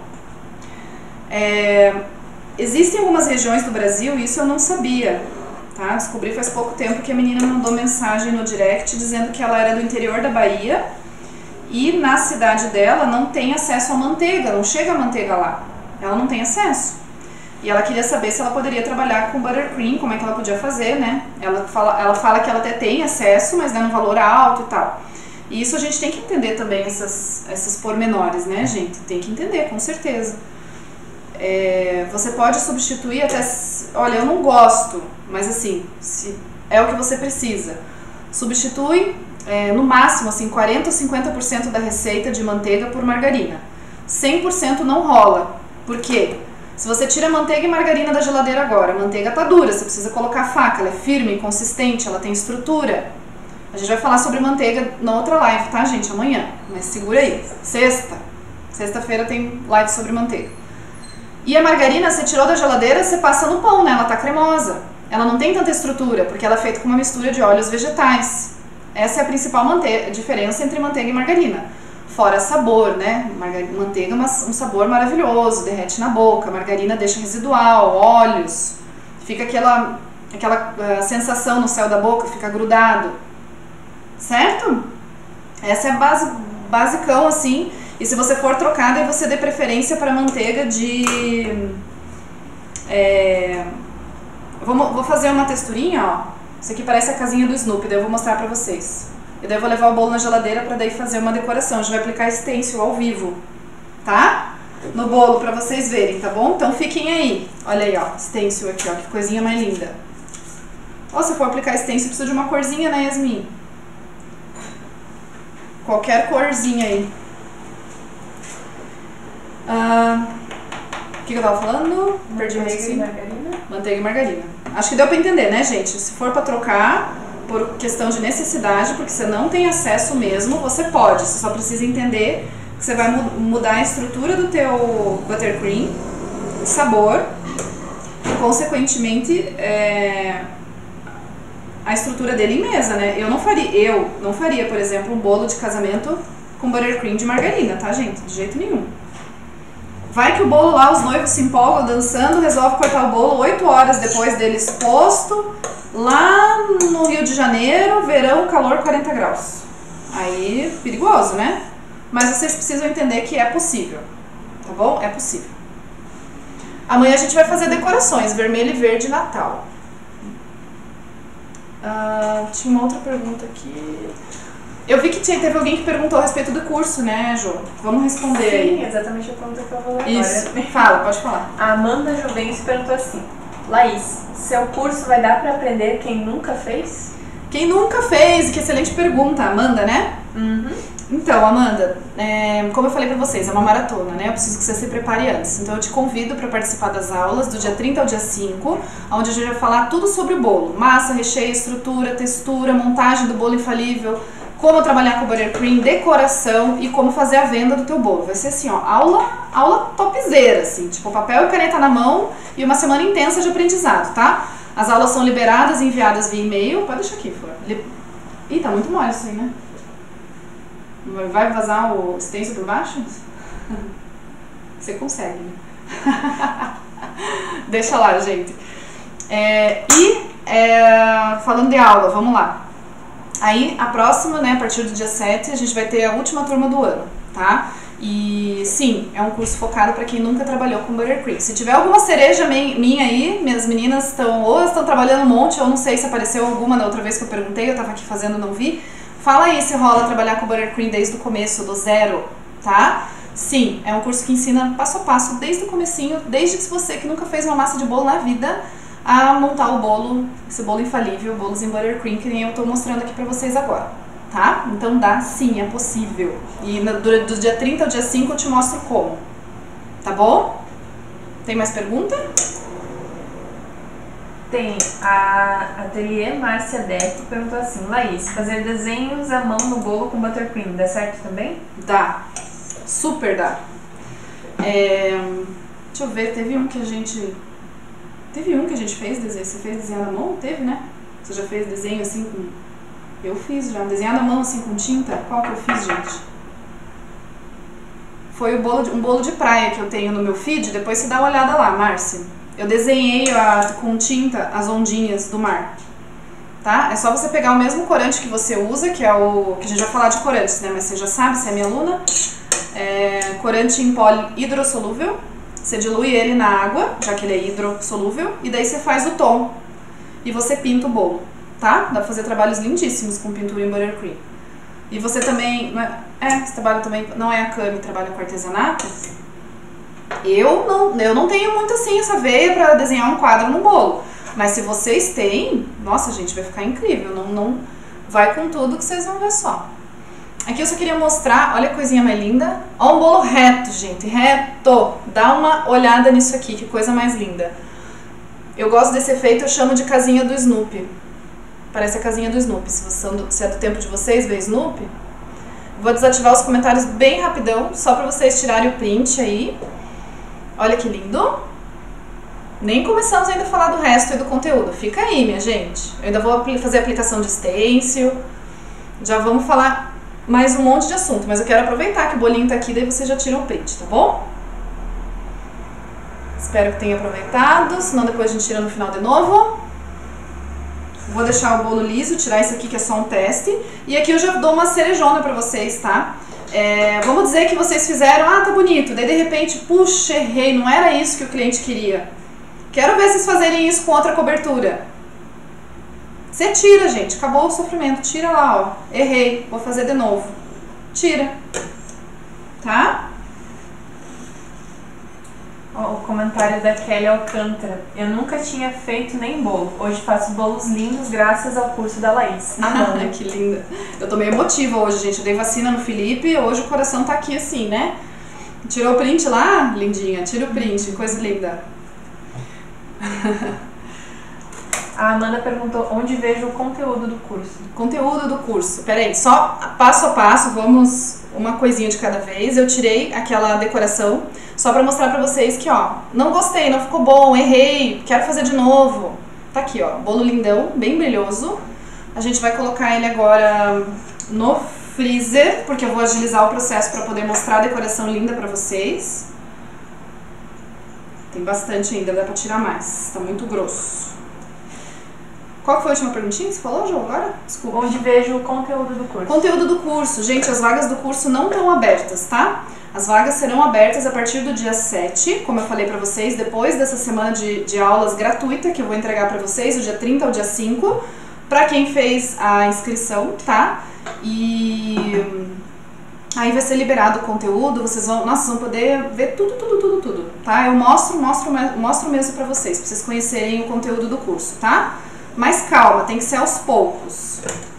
Existem algumas regiões do Brasil, isso eu não sabia, tá? Descobri faz pouco tempo que a menina me mandou mensagem no direct dizendo que ela era do interior da Bahia e na cidade dela não tem acesso a manteiga, não chega a manteiga lá. Ela não tem acesso. E ela queria saber se ela poderia trabalhar com buttercream, como é que ela podia fazer, né? Ela fala que ela até tem acesso, mas dá um valor alto e tal. E isso a gente tem que entender também, essas pormenores, né, gente? Tem que entender, com certeza. Você pode substituir até... Olha, eu não gosto, mas assim, se é o que você precisa. Substitui no máximo assim 40 ou 50% da receita de manteiga por margarina. 100% não rola. Por quê? Se você tira manteiga e margarina da geladeira agora, a manteiga tá dura, você precisa colocar a faca, ela é firme, consistente, ela tem estrutura. A gente vai falar sobre manteiga na outra live, tá, gente? Amanhã. Mas segura aí. Sexta-feira tem live sobre manteiga. E a margarina, você tirou da geladeira, você passa no pão, né? Ela tá cremosa. Ela não tem tanta estrutura, porque ela é feita com uma mistura de óleos vegetais. Essa é a principal diferença entre manteiga e margarina. Fora sabor, né? Manteiga é um sabor maravilhoso, derrete na boca. Margarina deixa residual, óleos. Fica aquela sensação no céu da boca, fica grudado. Certo? Essa é a basicão, assim. E se você for trocar, daí você dê preferência para manteiga de... Vou fazer uma texturinha, ó. Isso aqui parece a casinha do Snoopy, daí eu vou mostrar pra vocês. E daí eu vou levar o bolo na geladeira pra daí fazer uma decoração. A gente vai aplicar stencil ao vivo, tá? No bolo pra vocês verem, tá bom? Então fiquem aí. Olha aí, ó, stencil aqui, ó, que coisinha mais linda. Ou se for aplicar stencil, precisa de uma corzinha, né, Yasmin? Qualquer corzinha aí. O que eu tava falando? Perdi manteiga e margarina. Manteiga e margarina. Acho que deu pra entender, né, gente? Se for pra trocar por questão de necessidade, porque você não tem acesso mesmo, você pode. Você só precisa entender que você vai mudar a estrutura do teu buttercream, sabor, e consequentemente a estrutura dele em mesa, né? Eu não faria, por exemplo, um bolo de casamento com buttercream de margarina, tá, gente? De jeito nenhum. Vai que o bolo lá, os noivos se empolgam dançando, resolve cortar o bolo 8 horas depois dele exposto, lá no Rio de Janeiro, verão, calor 40 graus. Aí, perigoso, né? Mas vocês precisam entender que é possível, tá bom? É possível. Amanhã a gente vai fazer decorações, vermelho e verde Natal. Tinha uma outra pergunta aqui. Eu vi que teve alguém que perguntou a respeito do curso, né, Jô? Vamos responder aí. Sim, exatamente a pergunta que eu vou ler Isso. agora. Fala, pode falar. A Amanda Juvencio perguntou assim: Laís, seu curso vai dar pra aprender quem nunca fez? Quem nunca fez? Que excelente pergunta, Amanda, né? Uhum. Então, Amanda, como eu falei pra vocês, é uma maratona, né? Eu preciso que você se prepare antes. Então eu te convido para participar das aulas do dia 30 ao dia 5, onde a gente vai falar tudo sobre o bolo. Massa, recheio, estrutura, textura, montagem do bolo infalível, como trabalhar com buttercream, decoração e como fazer a venda do teu bolo. Vai ser assim, ó, aula topzera, assim, tipo papel e caneta na mão e uma semana intensa de aprendizado, tá? As aulas são liberadas e enviadas via e-mail. Pode deixar aqui, Flor. Ih, tá muito mole isso aí, né? Vai vazar o stencil por baixo? Você consegue, né? Deixa lá, gente. Falando de aula, vamos lá. Aí, a próxima, né, a partir do dia 7, a gente vai ter a última turma do ano, tá? E sim, é um curso focado para quem nunca trabalhou com buttercream. Se tiver alguma cereja minha aí, minhas meninas estão trabalhando um monte, eu não sei se apareceu alguma da outra vez que eu perguntei, eu tava aqui fazendo e não vi. Fala aí se rola trabalhar com buttercream desde o começo, do zero, tá? Sim, é um curso que ensina passo a passo, desde o comecinho, desde que você que nunca fez uma massa de bolo na vida, a montar o bolo, esse bolo infalível, bolos em buttercream, que nem eu tô mostrando aqui pra vocês agora, tá? Então dá sim, é possível. E do dia 30 ao dia 5 eu te mostro como, tá bom? Tem mais pergunta? Tem. A Ateliê Márcia Deck perguntou assim: Laís, fazer desenhos à mão no bolo com buttercream, dá certo também? Dá. Super dá. Deixa eu ver, teve um que a gente fez desenho. Você fez desenho à mão? Teve, né? Você já fez desenho assim com... Eu fiz já. Desenhar à mão assim com tinta? Qual que eu fiz, gente? Foi um bolo de praia que eu tenho no meu feed. Depois você dá uma olhada lá, Márcia. Eu desenhei com tinta as ondinhas do mar. Tá? É só você pegar o mesmo corante que você usa, que é o... que a gente vai falar de corantes, né? Mas você já sabe, você é minha aluna. Corante em pó hidrossolúvel. Você dilui ele na água, já que ele é hidrossolúvel, e daí você faz o tom. E você pinta o bolo, tá? Dá pra fazer trabalhos lindíssimos com pintura em buttercream. E você também... você trabalha também... Não é a Cami, trabalha com artesanato? Eu não tenho muito assim essa veia pra desenhar um quadro no bolo. Mas se vocês têm, Nossa, gente, vai ficar incrível. Não vai com tudo que vocês vão ver só. Aqui eu só queria mostrar, olha a coisinha mais linda. Ó, um bolo reto, gente, reto. Dá uma olhada nisso aqui, que coisa mais linda. Eu gosto desse efeito, eu chamo de casinha do Snoopy. Parece a casinha do Snoopy. Se é do tempo de vocês ver Snoopy. Vou desativar os comentários bem rapidão, só pra vocês tirarem o print aí. Olha que lindo. Nem começamos ainda a falar do resto e do conteúdo. Fica aí, minha gente. Eu ainda vou fazer a aplicação de stencil. Já vamos falar mais um monte de assunto, mas eu quero aproveitar que o bolinho tá aqui, daí vocês já tiram o print, tá bom? Espero que tenha aproveitado, senão depois a gente tira no final de novo. Vou deixar o bolo liso, tirar isso aqui que é só um teste. E aqui eu já dou uma cerejona pra vocês, tá? Vamos dizer que vocês fizeram, tá bonito, daí de repente, puxa, errei, não era isso que o cliente queria. Quero ver vocês fazerem isso com outra cobertura. Você tira, gente, acabou o sofrimento, tira lá, ó, errei, vou fazer de novo. Tira, tá? O comentário da Kelly Alcântara. Eu nunca tinha feito nem bolo. Hoje faço bolos lindos graças ao curso da Laís. Amanda. Que linda. Eu tô meio emotiva hoje, gente. Eu dei vacina no Felipe, hoje o coração tá aqui assim, né? Tirou o print lá? Lindinha. Tira o print, coisa linda. A Amanda perguntou onde vejo o conteúdo do curso. Conteúdo do curso. Peraí, só passo a passo, vamos uma coisinha de cada vez. Eu tirei aquela decoração só pra mostrar pra vocês que, ó, não gostei, não ficou bom, errei, quero fazer de novo. Tá aqui, ó, bolo lindão, bem brilhoso. A gente vai colocar ele agora no freezer, porque eu vou agilizar o processo pra poder mostrar a decoração linda pra vocês. Tem bastante ainda, dá pra tirar mais, tá muito grosso. Qual foi a última perguntinha que você falou, João, agora? Desculpa. Onde vejo o conteúdo do curso. Conteúdo do curso. Gente, as vagas do curso não estão abertas, tá? As vagas serão abertas a partir do dia 7, como eu falei pra vocês, depois dessa semana de aulas gratuita que eu vou entregar pra vocês, do dia 30 ao dia 5, pra quem fez a inscrição, tá? E aí vai ser liberado o conteúdo, vocês vão poder ver tudo, tá? Eu mostro mesmo pra vocês conhecerem o conteúdo do curso, tá? Mas calma, tem que ser aos poucos.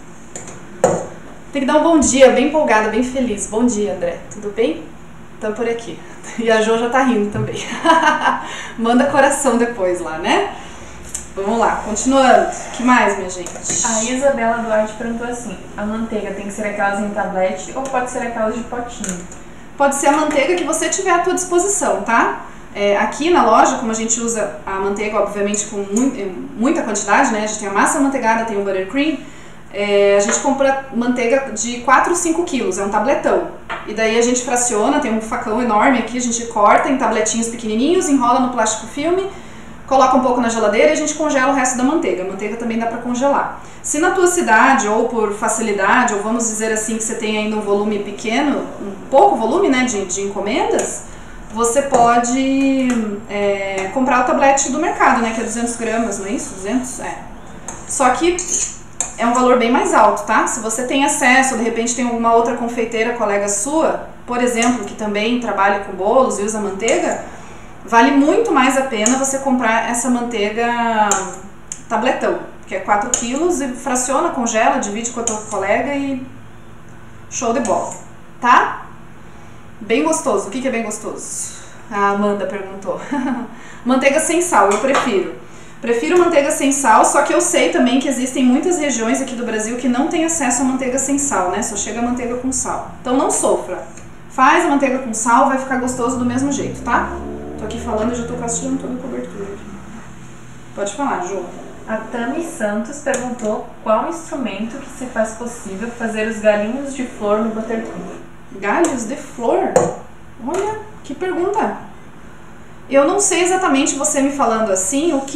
Tem que dar um bom dia, bem empolgada, bem feliz. Bom dia, André. Tudo bem? Então por aqui. E a Jo já tá rindo também. Manda coração depois lá, né? Vamos lá, continuando. O que mais, minha gente? A Isabela Duarte perguntou assim: a manteiga tem que ser aquelas em tablete ou pode ser aquelas de potinho? Pode ser a manteiga que você tiver à tua disposição, tá? Aqui na loja, como a gente usa a manteiga, obviamente, com muita quantidade, né? A gente tem a massa manteigada, tem o buttercream. A gente compra manteiga de 4 ou 5 quilos, é um tabletão. E daí a gente fraciona, tem um facão enorme aqui, a gente corta em tabletinhos pequenininhos, enrola no plástico filme, coloca um pouco na geladeira e a gente congela o resto da manteiga. A manteiga também dá pra congelar. Se na tua cidade, ou por facilidade, ou vamos dizer assim que você tem ainda um volume pequeno, um pouco volume, né, de encomendas, você pode comprar o tablete do mercado, né, que é 200 gramas, não é isso? 200? Só que é um valor bem mais alto, tá? Se você tem acesso, de repente tem alguma outra confeiteira colega sua, por exemplo, que também trabalha com bolos e usa manteiga, vale muito mais a pena você comprar essa manteiga tabletão, que é 4 quilos e fraciona, congela, divide com a tua colega e show de bola, tá? Bem gostoso. O que é bem gostoso? A Amanda perguntou. Manteiga sem sal, eu prefiro. Prefiro manteiga sem sal, só que eu sei também que existem muitas regiões aqui do Brasil que não têm acesso a manteiga sem sal, né? Só chega a manteiga com sal. Então não sofra. Faz a manteiga com sal, vai ficar gostoso do mesmo jeito, tá? Tô aqui falando e já tô quase tirando toda a cobertura aqui. Pode falar, Ju. A Tami Santos perguntou qual instrumento que se faz possível fazer os galinhos de flor no buttercream. Galhos de flor? Olha, que pergunta. Eu não sei exatamente, você me falando assim, o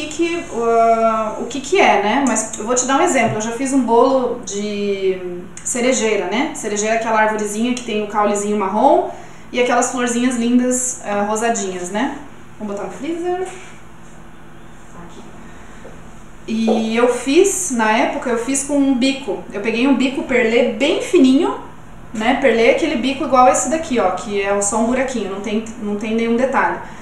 que é, né? Mas eu vou te dar um exemplo. Eu já fiz um bolo de cerejeira, né? Cerejeira é aquela arvorezinha que tem o caulezinho marrom e aquelas florzinhas lindas, rosadinhas, né? Vamos botar no freezer. Aqui. E eu fiz, na época, eu fiz com um bico. Eu peguei um bico perlê bem fininho, né? Perlê é aquele bico igual esse daqui, ó, que é só um buraquinho, não tem nenhum detalhe.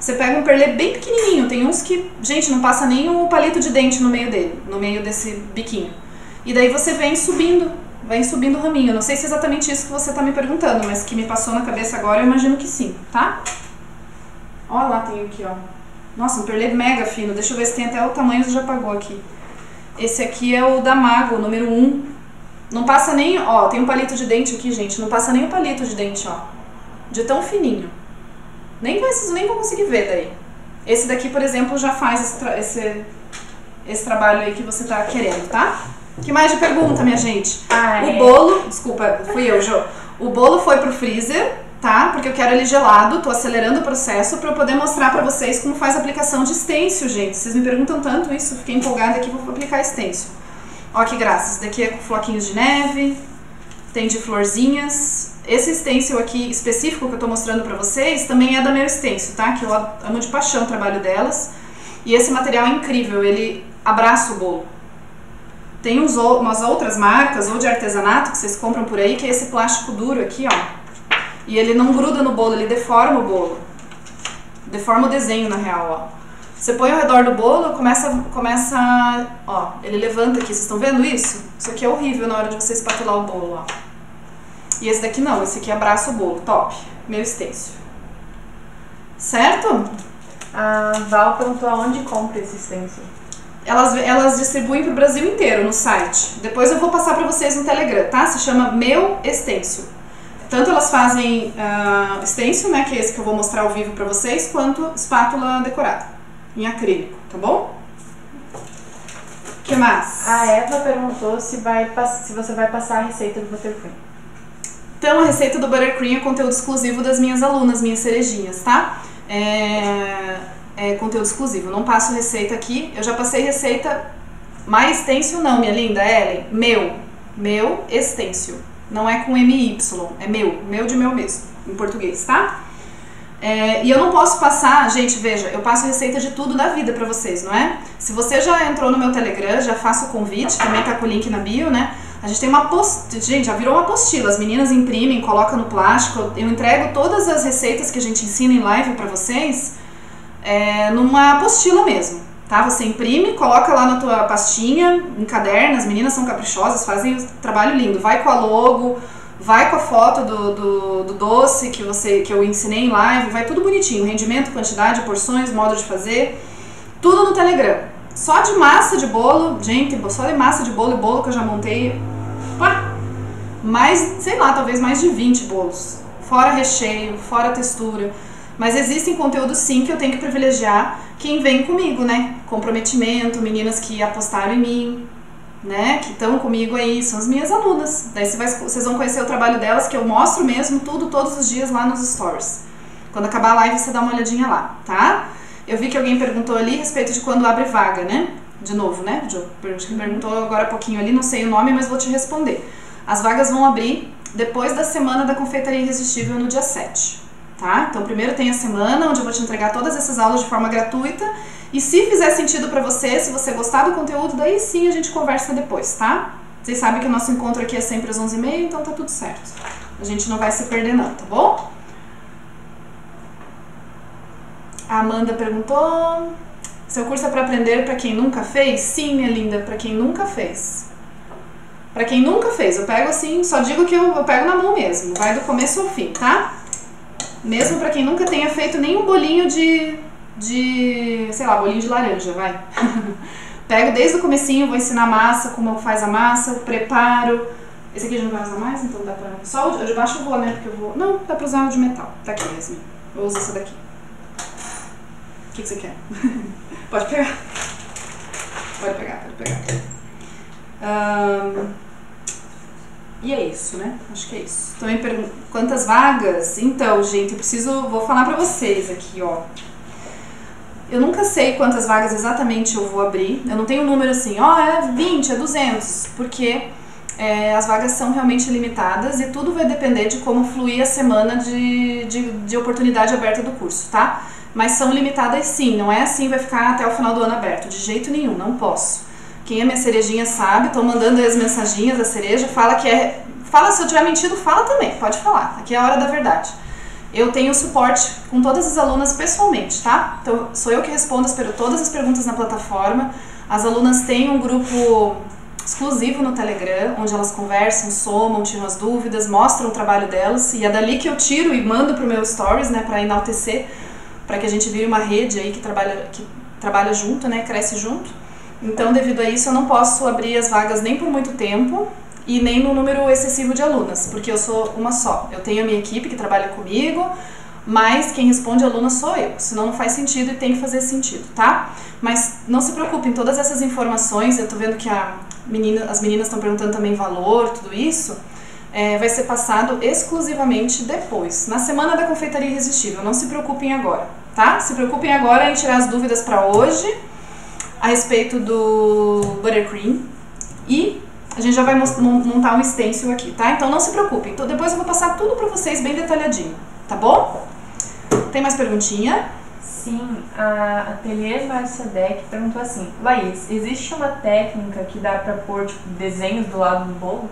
Você pega um perlê bem pequenininho, tem uns que, gente, não passa nem o palito de dente no meio dele, no meio desse biquinho. E daí você vem subindo o raminho. Não sei se é exatamente isso que você tá me perguntando, mas que me passou na cabeça agora, eu imagino que sim, tá? Ó lá, tem aqui, ó. Nossa, um perlê mega fino. Deixa eu ver se tem até o tamanho do Japagô aqui. Esse aqui é o da Mago, número 1. Não passa nem, ó, tem um palito de dente aqui, gente. Não passa nem o palito de dente, ó. De tão fininho. Nem vou conseguir ver daí. Esse daqui, por exemplo, já faz esse trabalho aí que você tá querendo, tá? Que mais de pergunta, minha gente? O bolo, desculpa, fui eu, Jô. O bolo foi pro freezer, tá? Porque eu quero ele gelado, tô acelerando o processo pra eu poder mostrar pra vocês como faz a aplicação de stencil, gente. Vocês me perguntam tanto isso, fiquei empolgada aqui, vou aplicar stencil. Ó que graça, esse daqui é com floquinhos de neve, tem de florzinhas. Esse stencil aqui específico que eu tô mostrando pra vocês também é da Meu Stencil, tá? Que eu amo de paixão o trabalho delas. E esse material é incrível, ele abraça o bolo. Tem umas outras marcas, ou de artesanato, que vocês compram por aí, que é esse plástico duro aqui, ó. E ele não gruda no bolo, ele deforma o bolo. Deforma o desenho, na real, ó. Você põe ao redor do bolo, começa, ó, ele levanta aqui, vocês estão vendo isso? Isso aqui é horrível na hora de você espatular o bolo, ó. E esse daqui não, esse aqui abraça o bolo, top. Meu stencil. Certo? A Val perguntou aonde compra esse stencil. Elas distribuem pro Brasil inteiro no site. Depois eu vou passar pra vocês no Telegram, tá? Se chama Meu Stencil. Tanto elas fazem stencil, né, que é esse que eu vou mostrar ao vivo pra vocês, quanto espátula decorada, em acrílico, tá bom? O que mais? A Eva perguntou se você vai passar a receita do buttercream. Então, a receita do buttercream é conteúdo exclusivo das minhas alunas, minhas cerejinhas, tá? É conteúdo exclusivo, não passo receita aqui. Eu já passei receita, mais stencil não, minha linda Ellen. Meu stencil. Não é com MY, é meu de meu mesmo, em português, tá? E eu não posso passar, gente, veja, eu passo receita de tudo da vida pra vocês, não é? Se você já entrou no meu Telegram, já faço o convite, também tá com o link na bio, né? A gente tem uma apostila, gente, já virou uma apostila, as meninas imprimem, colocam no plástico, eu entrego todas as receitas que a gente ensina em live pra vocês, numa apostila mesmo, tá? Você imprime, coloca lá na tua pastinha, encaderna, as meninas são caprichosas, fazem um trabalho lindo, vai com a logo, vai com a foto do doce que eu ensinei em live, vai tudo bonitinho, rendimento, quantidade, porções, modo de fazer, tudo no Telegram. Só de massa de bolo, gente, só de massa de bolo e bolo que eu já montei, mais, sei lá, talvez mais de 20 bolos, fora recheio, fora textura. Mas existem conteúdos sim que eu tenho que privilegiar quem vem comigo, né? Comprometimento, meninas que apostaram em mim, né? Que estão comigo aí, são as minhas alunas. Daí vocês vão conhecer o trabalho delas, que eu mostro mesmo tudo, todos os dias lá nos stories. Quando acabar a live, você dá uma olhadinha lá, tá? Eu vi que alguém perguntou ali a respeito de quando abre vaga, né? De novo, né, Jo? Perguntou agora há pouquinho ali, não sei o nome, mas vou te responder. As vagas vão abrir depois da semana da Confeitaria Irresistível no dia 7. Tá? Então primeiro tem a semana onde eu vou te entregar todas essas aulas de forma gratuita e se fizer sentido pra você, se você gostar do conteúdo, daí sim a gente conversa depois, tá? Vocês sabem que o nosso encontro aqui é sempre às 11h30, então tá tudo certo. A gente não vai se perder não, tá bom? A Amanda perguntou, seu curso é pra aprender pra quem nunca fez? Sim, minha linda, pra quem nunca fez. Pra quem nunca fez, eu pego assim, só digo que eu pego na mão mesmo, vai do começo ao fim, tá? Mesmo pra quem nunca tenha feito nenhum bolinho sei lá, bolinho de laranja, vai. Pego desde o comecinho, vou ensinar a massa, como faz a massa, preparo. Esse aqui já não vai usar mais, então dá pra... Só o de baixo eu vou, né, porque eu vou... Não, dá pra usar o de metal. Tá aqui mesmo. Eu uso essa daqui. O que você quer? Pode pegar. Pode pegar. E é isso, né? Acho que é isso. Também pergunto, quantas vagas? Então, gente, vou falar pra vocês aqui, ó. Eu nunca sei quantas vagas exatamente eu vou abrir. Eu não tenho um número assim, ó, é 20, é 200, porque as vagas são realmente limitadas e tudo vai depender de como fluir a semana de oportunidade aberta do curso, tá? Mas são limitadas sim, não é assim, vai ficar até o final do ano aberto, de jeito nenhum, não posso. Quem é minha cerejinha sabe, tô mandando aí as mensaginhas da cereja, fala se eu tiver mentido, fala também, pode falar, aqui é a hora da verdade. eu tenho suporte com todas as alunas pessoalmente, tá? Então, sou eu que respondo todas as perguntas na plataforma. As alunas têm um grupo exclusivo no Telegram, onde elas conversam, somam, tiram as dúvidas, mostram o trabalho delas, e é dali que eu tiro e mando pro meu stories, né, para enaltecer, para que a gente vire uma rede aí que trabalha junto, né, cresce junto. Então, devido a isso, eu não posso abrir as vagas nem por muito tempo e nem no número excessivo de alunas, porque eu sou uma só. Eu tenho a minha equipe que trabalha comigo, mas quem responde aluna sou eu, senão não faz sentido e tem que fazer sentido, tá? Mas não se preocupem, todas essas informações, eu tô vendo que as meninas estão perguntando também valor, tudo isso, vai ser passado exclusivamente depois, na semana da confeitaria irresistível, não se preocupem agora, tá? Se preocupem agora em tirar as dúvidas para hoje, a respeito do buttercream, e a gente já vai montar um stencil aqui, tá? Então não se preocupem, então, depois eu vou passar tudo para vocês bem detalhadinho, tá bom? Tem mais perguntinha? Sim, a Ateliê Márcia Deck perguntou assim: Laís, existe uma técnica que dá pra pôr tipo, desenhos do lado do bolo?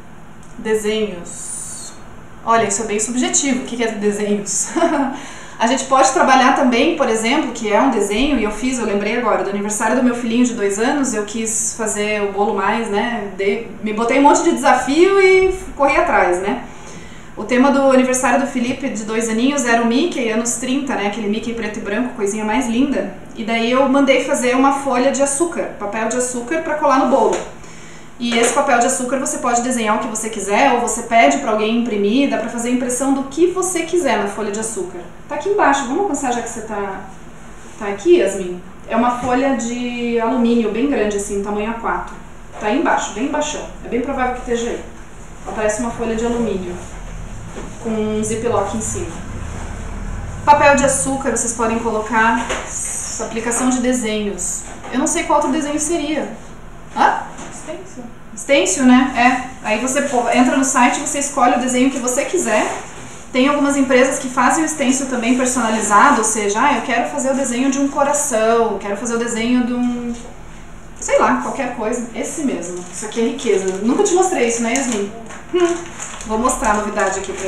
Desenhos. Olha, isso é bem subjetivo. O que é desenhos? A gente pode trabalhar também, por exemplo, que é um desenho, e eu lembrei agora, do aniversário do meu filhinho de 2 anos, eu quis fazer o bolo mais, né? Me botei um monte de desafio e corri atrás, né? O tema do aniversário do Felipe, de 2 aninhos, era o Mickey, anos 30, né? Aquele Mickey preto e branco, coisinha mais linda. E daí eu mandei fazer uma folha de açúcar, papel de açúcar, para colar no bolo. E esse papel de açúcar você pode desenhar o que você quiser, ou você pede para alguém imprimir, dá para fazer a impressão do que você quiser na folha de açúcar. Tá aqui embaixo, vamos alcançar já que você tá aqui, Yasmin? É uma folha de alumínio bem grande, assim, tamanho A4. Tá aí embaixo, bem embaixo. É bem provável que esteja aí. Aparece uma folha de alumínio com um ziplock em cima. Papel de açúcar, vocês podem colocar aplicação de desenhos. Eu não sei qual outro desenho seria. Hã? Stencil. Stencil, né? Aí você entra no site, você escolhe o desenho que você quiser. Tem algumas empresas que fazem o stencil também personalizado, ou seja, eu quero fazer o desenho de um coração, quero fazer o desenho de um... sei lá, qualquer coisa. Esse mesmo. Isso aqui é riqueza. Nunca te mostrei isso, né, Yasmin? Vou mostrar a novidade aqui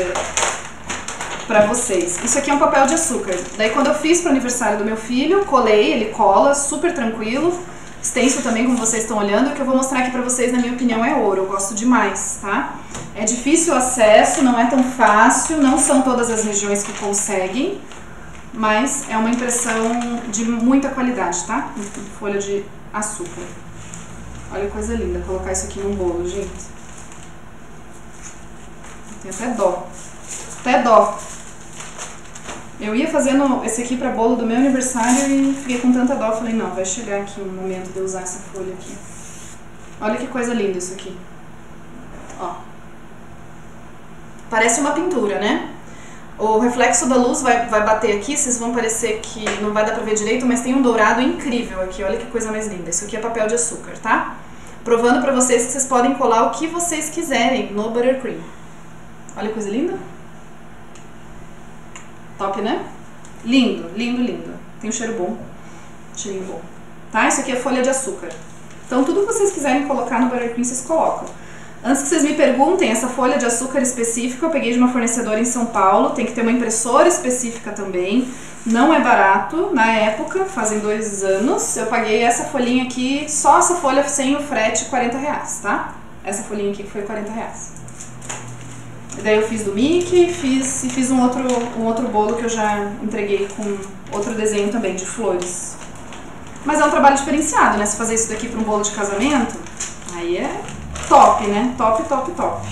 pra vocês. Isso aqui é um papel de açúcar. Daí quando eu fiz pro aniversário do meu filho, colei, ele cola, super tranquilo. Stencil também, como vocês estão olhando, o que eu vou mostrar aqui pra vocês, na minha opinião, é ouro. Eu gosto demais, tá? É difícil o acesso, não é tão fácil, não são todas as regiões que conseguem, mas é uma impressão de muita qualidade, tá? Folha de açúcar. Olha que coisa linda, colocar isso aqui num bolo, gente. Tem até dó. Até dó. Eu ia fazendo esse aqui pra bolo do meu aniversário e fiquei com tanta dó. Falei, não, vai chegar aqui um momento de eu usar essa folha aqui. Olha que coisa linda isso aqui. Ó. Parece uma pintura, né? O reflexo da luz vai bater aqui, vocês vão parecer que não vai dar pra ver direito, mas tem um dourado incrível aqui. Olha que coisa mais linda. Isso aqui é papel de açúcar, tá? Provando pra vocês que vocês podem colar o que vocês quiserem no buttercream. Olha que coisa linda. Top, né? Lindo, lindo, lindo. Tem um cheiro bom. Cheirinho bom. Tá? Isso aqui é folha de açúcar. Então, tudo que vocês quiserem colocar no buttercream, vocês colocam. Antes que vocês me perguntem, essa folha de açúcar específica eu peguei de uma fornecedora em São Paulo. Tem que ter uma impressora específica também. Não é barato. Na época, fazem 2 anos, eu paguei essa folhinha aqui, só essa folha sem o frete, R$40, tá? Essa folhinha aqui que foi R$40. E daí eu fiz do Mickey e fiz um outro bolo que eu já entreguei com outro desenho também, de flores. Mas é um trabalho diferenciado, né? Se fazer isso daqui para um bolo de casamento, aí é top, né? Top, top, top.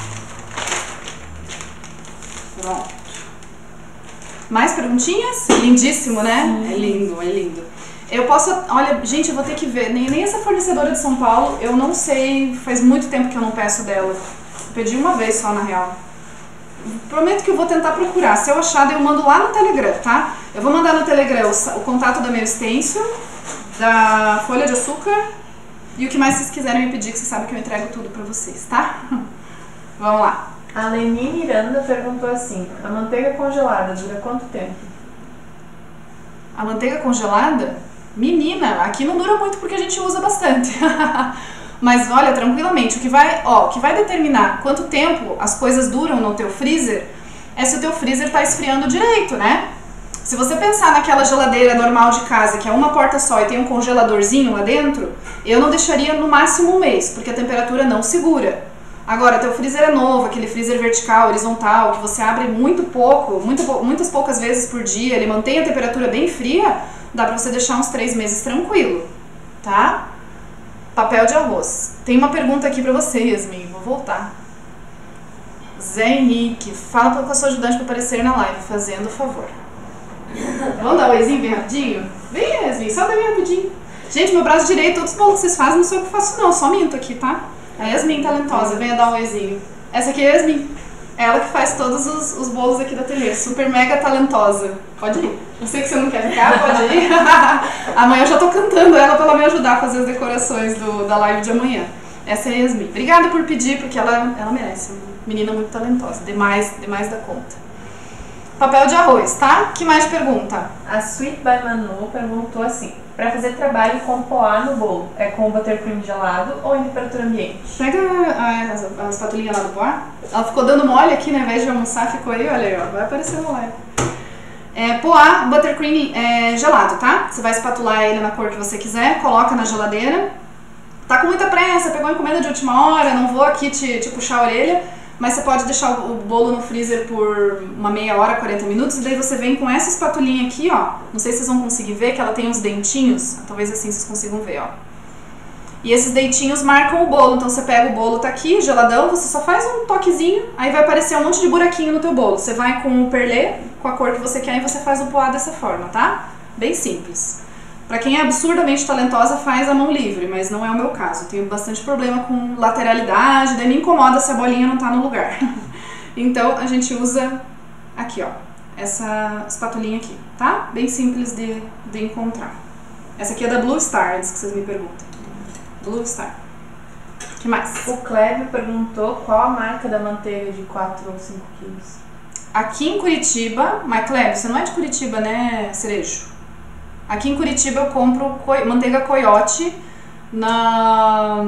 Pronto. Mais perguntinhas? Lindíssimo, né? É lindo, é lindo. Eu posso... Olha, gente, eu vou ter que ver. Nem essa fornecedora de São Paulo, eu não sei... Faz muito tempo que eu não peço dela. Pedi uma vez só, na real. Prometo que eu vou tentar procurar. Se eu achar, eu mando lá no Telegram, tá? Eu vou mandar no Telegram o contato da meu stencil, da folha de açúcar e o que mais vocês quiserem me pedir, que vocês sabem que eu entrego tudo pra vocês, tá? Vamos lá. A Leni Miranda perguntou assim: a manteiga congelada dura quanto tempo? A manteiga congelada? Menina, aqui não dura muito porque a gente usa bastante. Mas olha, tranquilamente, o que vai determinar quanto tempo as coisas duram no teu freezer é se o teu freezer tá esfriando direito, né? Se você pensar naquela geladeira normal de casa, que é uma porta só e tem um congeladorzinho lá dentro, eu não deixaria no máximo um mês, porque a temperatura não segura. Agora, teu freezer é novo, aquele freezer vertical, horizontal, que você abre muito pouco, muitas poucas vezes por dia, ele mantém a temperatura bem fria, dá pra você deixar uns 3 meses tranquilo, tá? Papel de arroz. Tem uma pergunta aqui pra você, Yasmin, vou voltar. Zé Henrique, fala com a sua ajudante pra aparecer na live, fazendo o favor. Vamos dar um oizinho bem rapidinho? Vem, Yasmin, só dá bem rapidinho. Gente, meu braço direito, todos os bolos que vocês fazem, não sou eu que faço não, só minto aqui, tá? A Yasmin talentosa, venha dar um oizinho. Essa aqui é a Yasmin. Ela que faz todos os bolos aqui da ateliê. Super mega talentosa. Pode ir. Eu sei que você não quer ficar, pode ir. Amanhã eu já tô cantando ela pra ela me ajudar a fazer as decorações da live de amanhã. Essa é a Yasmin. Obrigada por pedir, porque ela merece. Uma menina muito talentosa. Demais da conta. Papel de arroz, tá? Que mais pergunta? A Sweet by Manu perguntou assim: para fazer trabalho com poá no bolo, é com buttercream gelado ou em temperatura ambiente? Pega a espatulinha lá do poá. Ela ficou dando mole aqui, né? Ao invés de almoçar, ficou aí, olha aí, ó. Vai aparecer na live. Poá, buttercream gelado, tá? Você vai espatular ele na cor que você quiser, coloca na geladeira. Tá com muita pressa, pegou encomenda de última hora, não vou aqui te puxar a orelha, mas você pode deixar o bolo no freezer por uma meia hora, 40 minutos, e daí você vem com essa espatulinha aqui, ó. Não sei se vocês vão conseguir ver, que ela tem uns dentinhos, talvez assim vocês consigam ver, ó. E esses dentinhos marcam o bolo, então você pega o bolo, tá aqui, geladão, você só faz um toquezinho, aí vai aparecer um monte de buraquinho no teu bolo. Você vai com o perlê, com a cor que você quer, e você faz o poá dessa forma, tá? Bem simples. Pra quem é absurdamente talentosa, faz a mão livre, mas não é o meu caso. Eu tenho bastante problema com lateralidade, daí me incomoda se a bolinha não tá no lugar. Então, a gente usa aqui, ó, essa espatulinha aqui, tá? Bem simples de encontrar. Essa aqui é da Blue Star, antes que vocês me perguntem. Blue Star. O que mais? O Clébio perguntou qual a marca da manteiga de 4 ou 5 quilos. Aqui em Curitiba, mas Clébio, você não é de Curitiba, né, Cerejo? Aqui em Curitiba eu compro manteiga Coiote na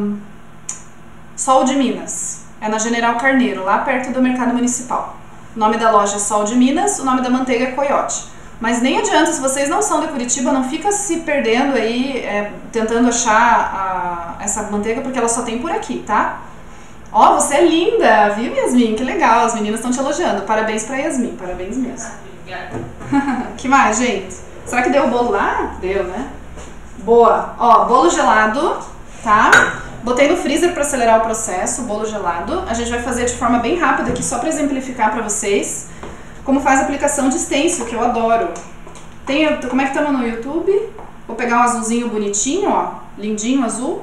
Sol de Minas. É na General Carneiro, lá perto do Mercado Municipal. O nome da loja é Sol de Minas, o nome da manteiga é Coiote. Mas nem adianta, se vocês não são de Curitiba, não fica se perdendo aí, tentando achar essa manteiga, porque ela só tem por aqui, tá? Ó, você é linda, viu, Yasmin? Que legal, as meninas estão te elogiando. Parabéns pra Yasmin, parabéns mesmo. Obrigada. Que mais, gente? Será que deu o bolo lá? Deu, né? Boa. Ó, bolo gelado, tá? Botei no freezer para acelerar o processo, o bolo gelado. A gente vai fazer de forma bem rápida aqui, só para exemplificar para vocês como faz a aplicação de stencil, que eu adoro. Como é que estamos no YouTube? Vou pegar um azulzinho bonitinho, ó, lindinho azul.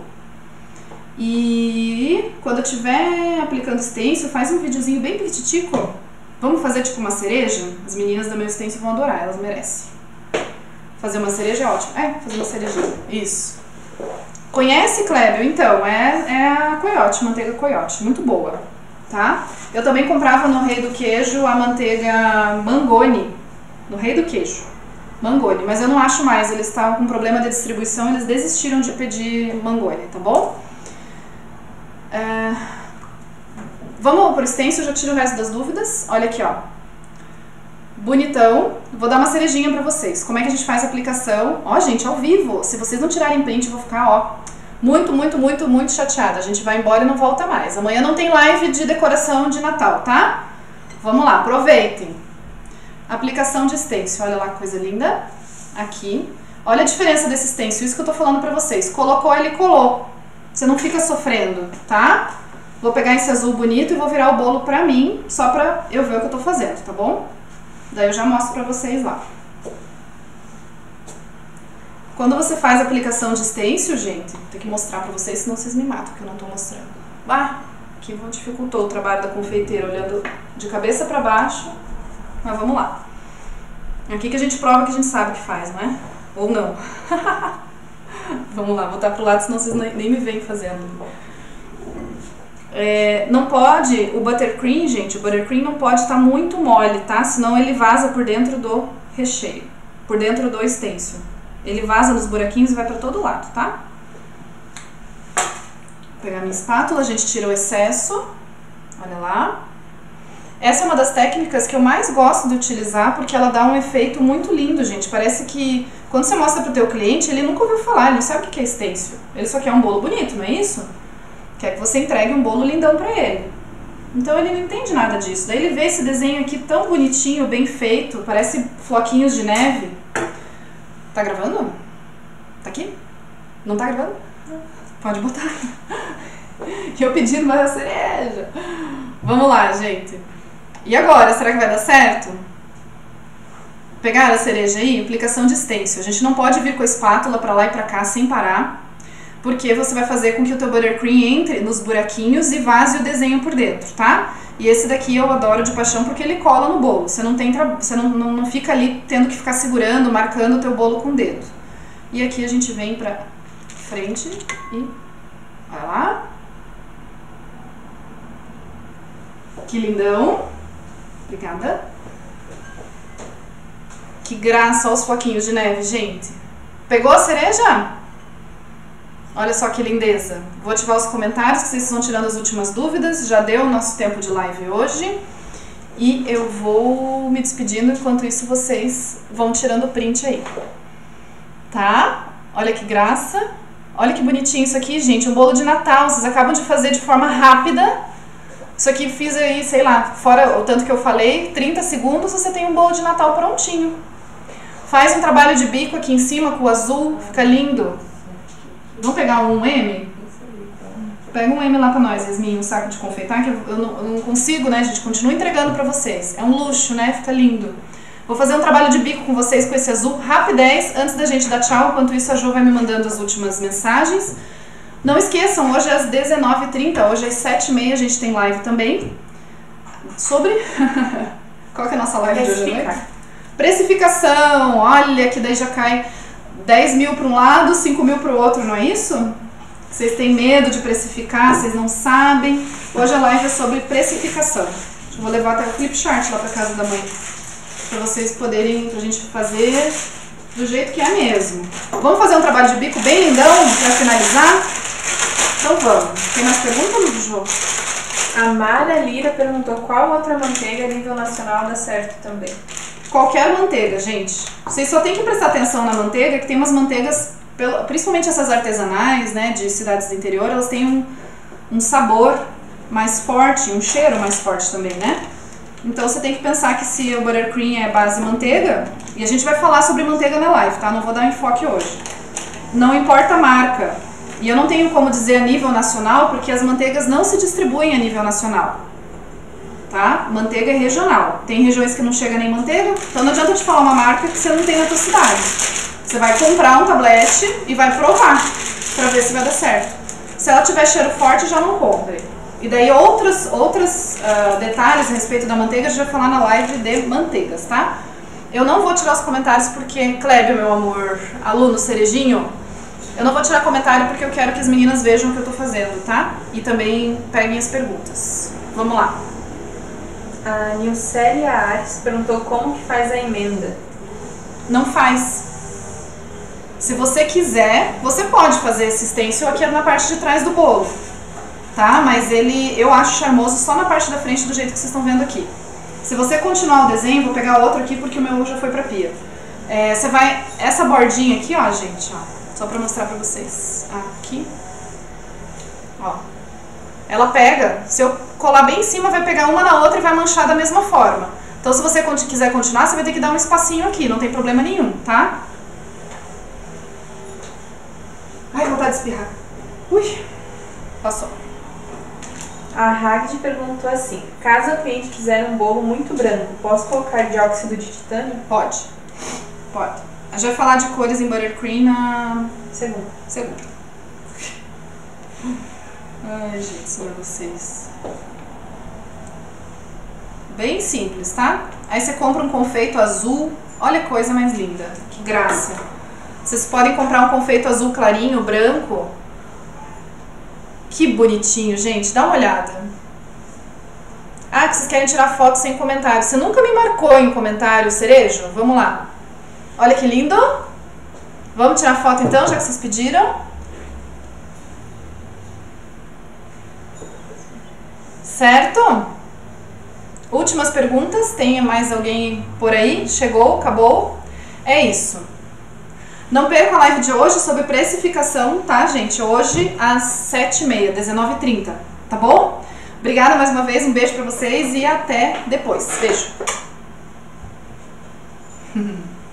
E quando eu estiver aplicando stencil, faz um videozinho bem petitico. Vamos fazer tipo uma cereja? As meninas do meu stencil vão adorar, elas merecem. Fazer uma cereja é ótimo. Fazer uma cerejinha. Isso. Conhece, Clébio? Então, é a Coiote, manteiga Coiote. Muito boa, tá? Eu também comprava no Rei do Queijo a manteiga Mangoni. No Rei do Queijo. Mangoni. Mas eu não acho mais. Eles estavam com problema de distribuição, eles desistiram de pedir Mangoni, tá bom? Vamos pro stencil, eu já tiro o resto das dúvidas. Olha aqui, ó. Bonitão. Vou dar uma cerejinha pra vocês. Como é que a gente faz a aplicação? Ó, gente, ao vivo. Se vocês não tirarem print, eu vou ficar, ó, muito chateada. A gente vai embora e não volta mais. Amanhã não tem live de decoração de Natal, tá? Vamos lá, aproveitem. Aplicação de stencil. Olha lá que coisa linda. Aqui. Olha a diferença desse stencil. Isso que eu tô falando pra vocês. Colocou, ele colou. Você não fica sofrendo, tá? Vou pegar esse azul bonito e vou virar o bolo pra mim, só pra eu ver o que eu tô fazendo, tá bom? Daí eu já mostro pra vocês lá. Quando você faz a aplicação de stencil, gente, tem que mostrar pra vocês, senão vocês me matam, que eu não tô mostrando. Aqui dificultou o trabalho da confeiteira, olhando de cabeça pra baixo. Mas vamos lá. Aqui que a gente prova que a gente sabe o que faz, né? Ou não. Vamos lá, voltar pro lado, senão vocês nem me veem fazendo. Não pode, o buttercream, gente, o buttercream não pode estar muito mole, tá? Senão ele vaza por dentro do recheio, por dentro do stencil. Ele vaza nos buraquinhos e vai pra todo lado, tá? Vou pegar minha espátula, a gente tira o excesso, olha lá. Essa é uma das técnicas que eu mais gosto de utilizar, porque ela dá um efeito muito lindo, gente. Parece que quando você mostra pro teu cliente, ele nunca ouviu falar, ele não sabe o que é stencil. Ele só quer um bolo bonito, não é isso? Quer que você entregue um bolo lindão pra ele. Então ele não entende nada disso. Daí ele vê esse desenho aqui tão bonitinho, bem feito, parece floquinhos de neve. Tá gravando? Tá aqui? Não tá gravando? Não. Pode botar. E eu pedindo uma cereja. Vamos lá, gente. E agora, será que vai dar certo? Pegaram a cereja aí? Aplicação de stencil. A gente não pode vir com a espátula pra lá e pra cá sem parar, porque você vai fazer com que o teu buttercream entre nos buraquinhos e vaze o desenho por dentro, tá? E esse daqui eu adoro de paixão porque ele cola no bolo. Você não fica ali tendo que ficar segurando, marcando o teu bolo com o dedo. E aqui a gente vem pra frente e vai lá. Que lindão. Obrigada. Que graça, olha os floquinhos de neve, gente. Pegou a cereja? Olha só que lindeza. Vou ativar os comentários que vocês estão tirando as últimas dúvidas. Já deu o nosso tempo de live hoje. E eu vou me despedindo, enquanto isso vocês vão tirando o print aí. Tá? Olha que graça. Olha que bonitinho isso aqui, gente. Um bolo de Natal. Vocês acabam de fazer de forma rápida. Isso aqui fiz aí, sei lá, fora o tanto que eu falei, 30 segundos você tem um bolo de Natal prontinho. Faz um trabalho de bico aqui em cima com o azul, fica lindo. Vamos pegar um M? Pega um M lá pra nós, Yasmin, um saco de confeitar, que eu não consigo, né, gente? Continuo entregando pra vocês. É um luxo, né? Fica lindo. Vou fazer um trabalho de bico com vocês com esse azul, rapidez, antes da gente dar tchau. Enquanto isso, a Jo vai me mandando as últimas mensagens. Não esqueçam, hoje às 19h30, hoje às 7h30 a gente tem live também. Sobre... Qual que é a nossa live de hoje à noite? Precificação. Olha, que daí já cai 10 mil para um lado, 5 mil para o outro, não é isso? Vocês têm medo de precificar, vocês não sabem. Hoje a live é sobre precificação. Eu vou levar até o flip chart lá para casa da mãe, para vocês poderem, pra gente fazer do jeito que é mesmo. Vamos fazer um trabalho de bico bem lindão para finalizar? Então vamos. Tem mais perguntas, João? A Mara Lira perguntou qual outra manteiga a nível nacional dá certo também. Qualquer manteiga, gente. Vocês só tem que prestar atenção na manteiga, que tem umas manteigas, principalmente essas artesanais, né, de cidades do interior, elas têm um sabor mais forte, um cheiro mais forte também, né? Então você tem que pensar que se o buttercream é base manteiga, e a gente vai falar sobre manteiga na live, tá? Não vou dar um enfoque hoje. Não importa a marca. E eu não tenho como dizer a nível nacional, porque as manteigas não se distribuem a nível nacional. Tá? Manteiga é regional. Tem regiões que não chega nem manteiga, então não adianta te falar uma marca que você não tem na tua cidade. Você vai comprar um tablete e vai provar, pra ver se vai dar certo. Se ela tiver cheiro forte, já não compre. E daí outros detalhes a respeito da manteiga, a gente vai falar na live de manteigas, tá? Eu não vou tirar os comentários porque, Clébio, meu amor, aluno cerejinho, eu não vou tirar comentário porque eu quero que as meninas vejam o que eu tô fazendo, tá? E também peguem as perguntas. Vamos lá. A Nilcélia Ares perguntou como que faz a emenda. Não faz. Se você quiser, você pode fazer esse stencil aqui na parte de trás do bolo, tá? Mas eu acho charmoso só na parte da frente do jeito que vocês estão vendo aqui. Se você continuar o desenho, vou pegar outro aqui porque o meu já foi pra pia. Você vai, essa bordinha aqui, ó, gente, ó. Só pra mostrar pra vocês. Aqui. Ó. Ela pega, se eu colar bem em cima, vai pegar uma na outra e vai manchar da mesma forma. Então, se você quiser continuar, você vai ter que dar um espacinho aqui, não tem problema nenhum, tá? Ai, vontade de espirrar. Ui, passou. A Hagd perguntou assim, caso o cliente quiser um bolo muito branco, posso colocar dióxido de titânio? Pode, pode. A gente vai falar de cores em buttercream na segunda. Ai, gente, isso pra vocês. Bem simples, tá? Aí você compra um confeito azul. Olha que coisa mais linda. Que graça. Vocês podem comprar um confeito azul clarinho, branco. Que bonitinho, gente. Dá uma olhada. Ah, que vocês querem tirar foto sem comentário. Você nunca me marcou em comentário, cerejo? Vamos lá. Olha que lindo. Vamos tirar foto então, já que vocês pediram. Certo? Últimas perguntas, tem mais alguém por aí? Chegou? Acabou? É isso. Não perca a live de hoje sobre precificação, tá, gente? Hoje às 7h30, 19h30, tá bom? Obrigada mais uma vez, um beijo pra vocês e até depois. Beijo.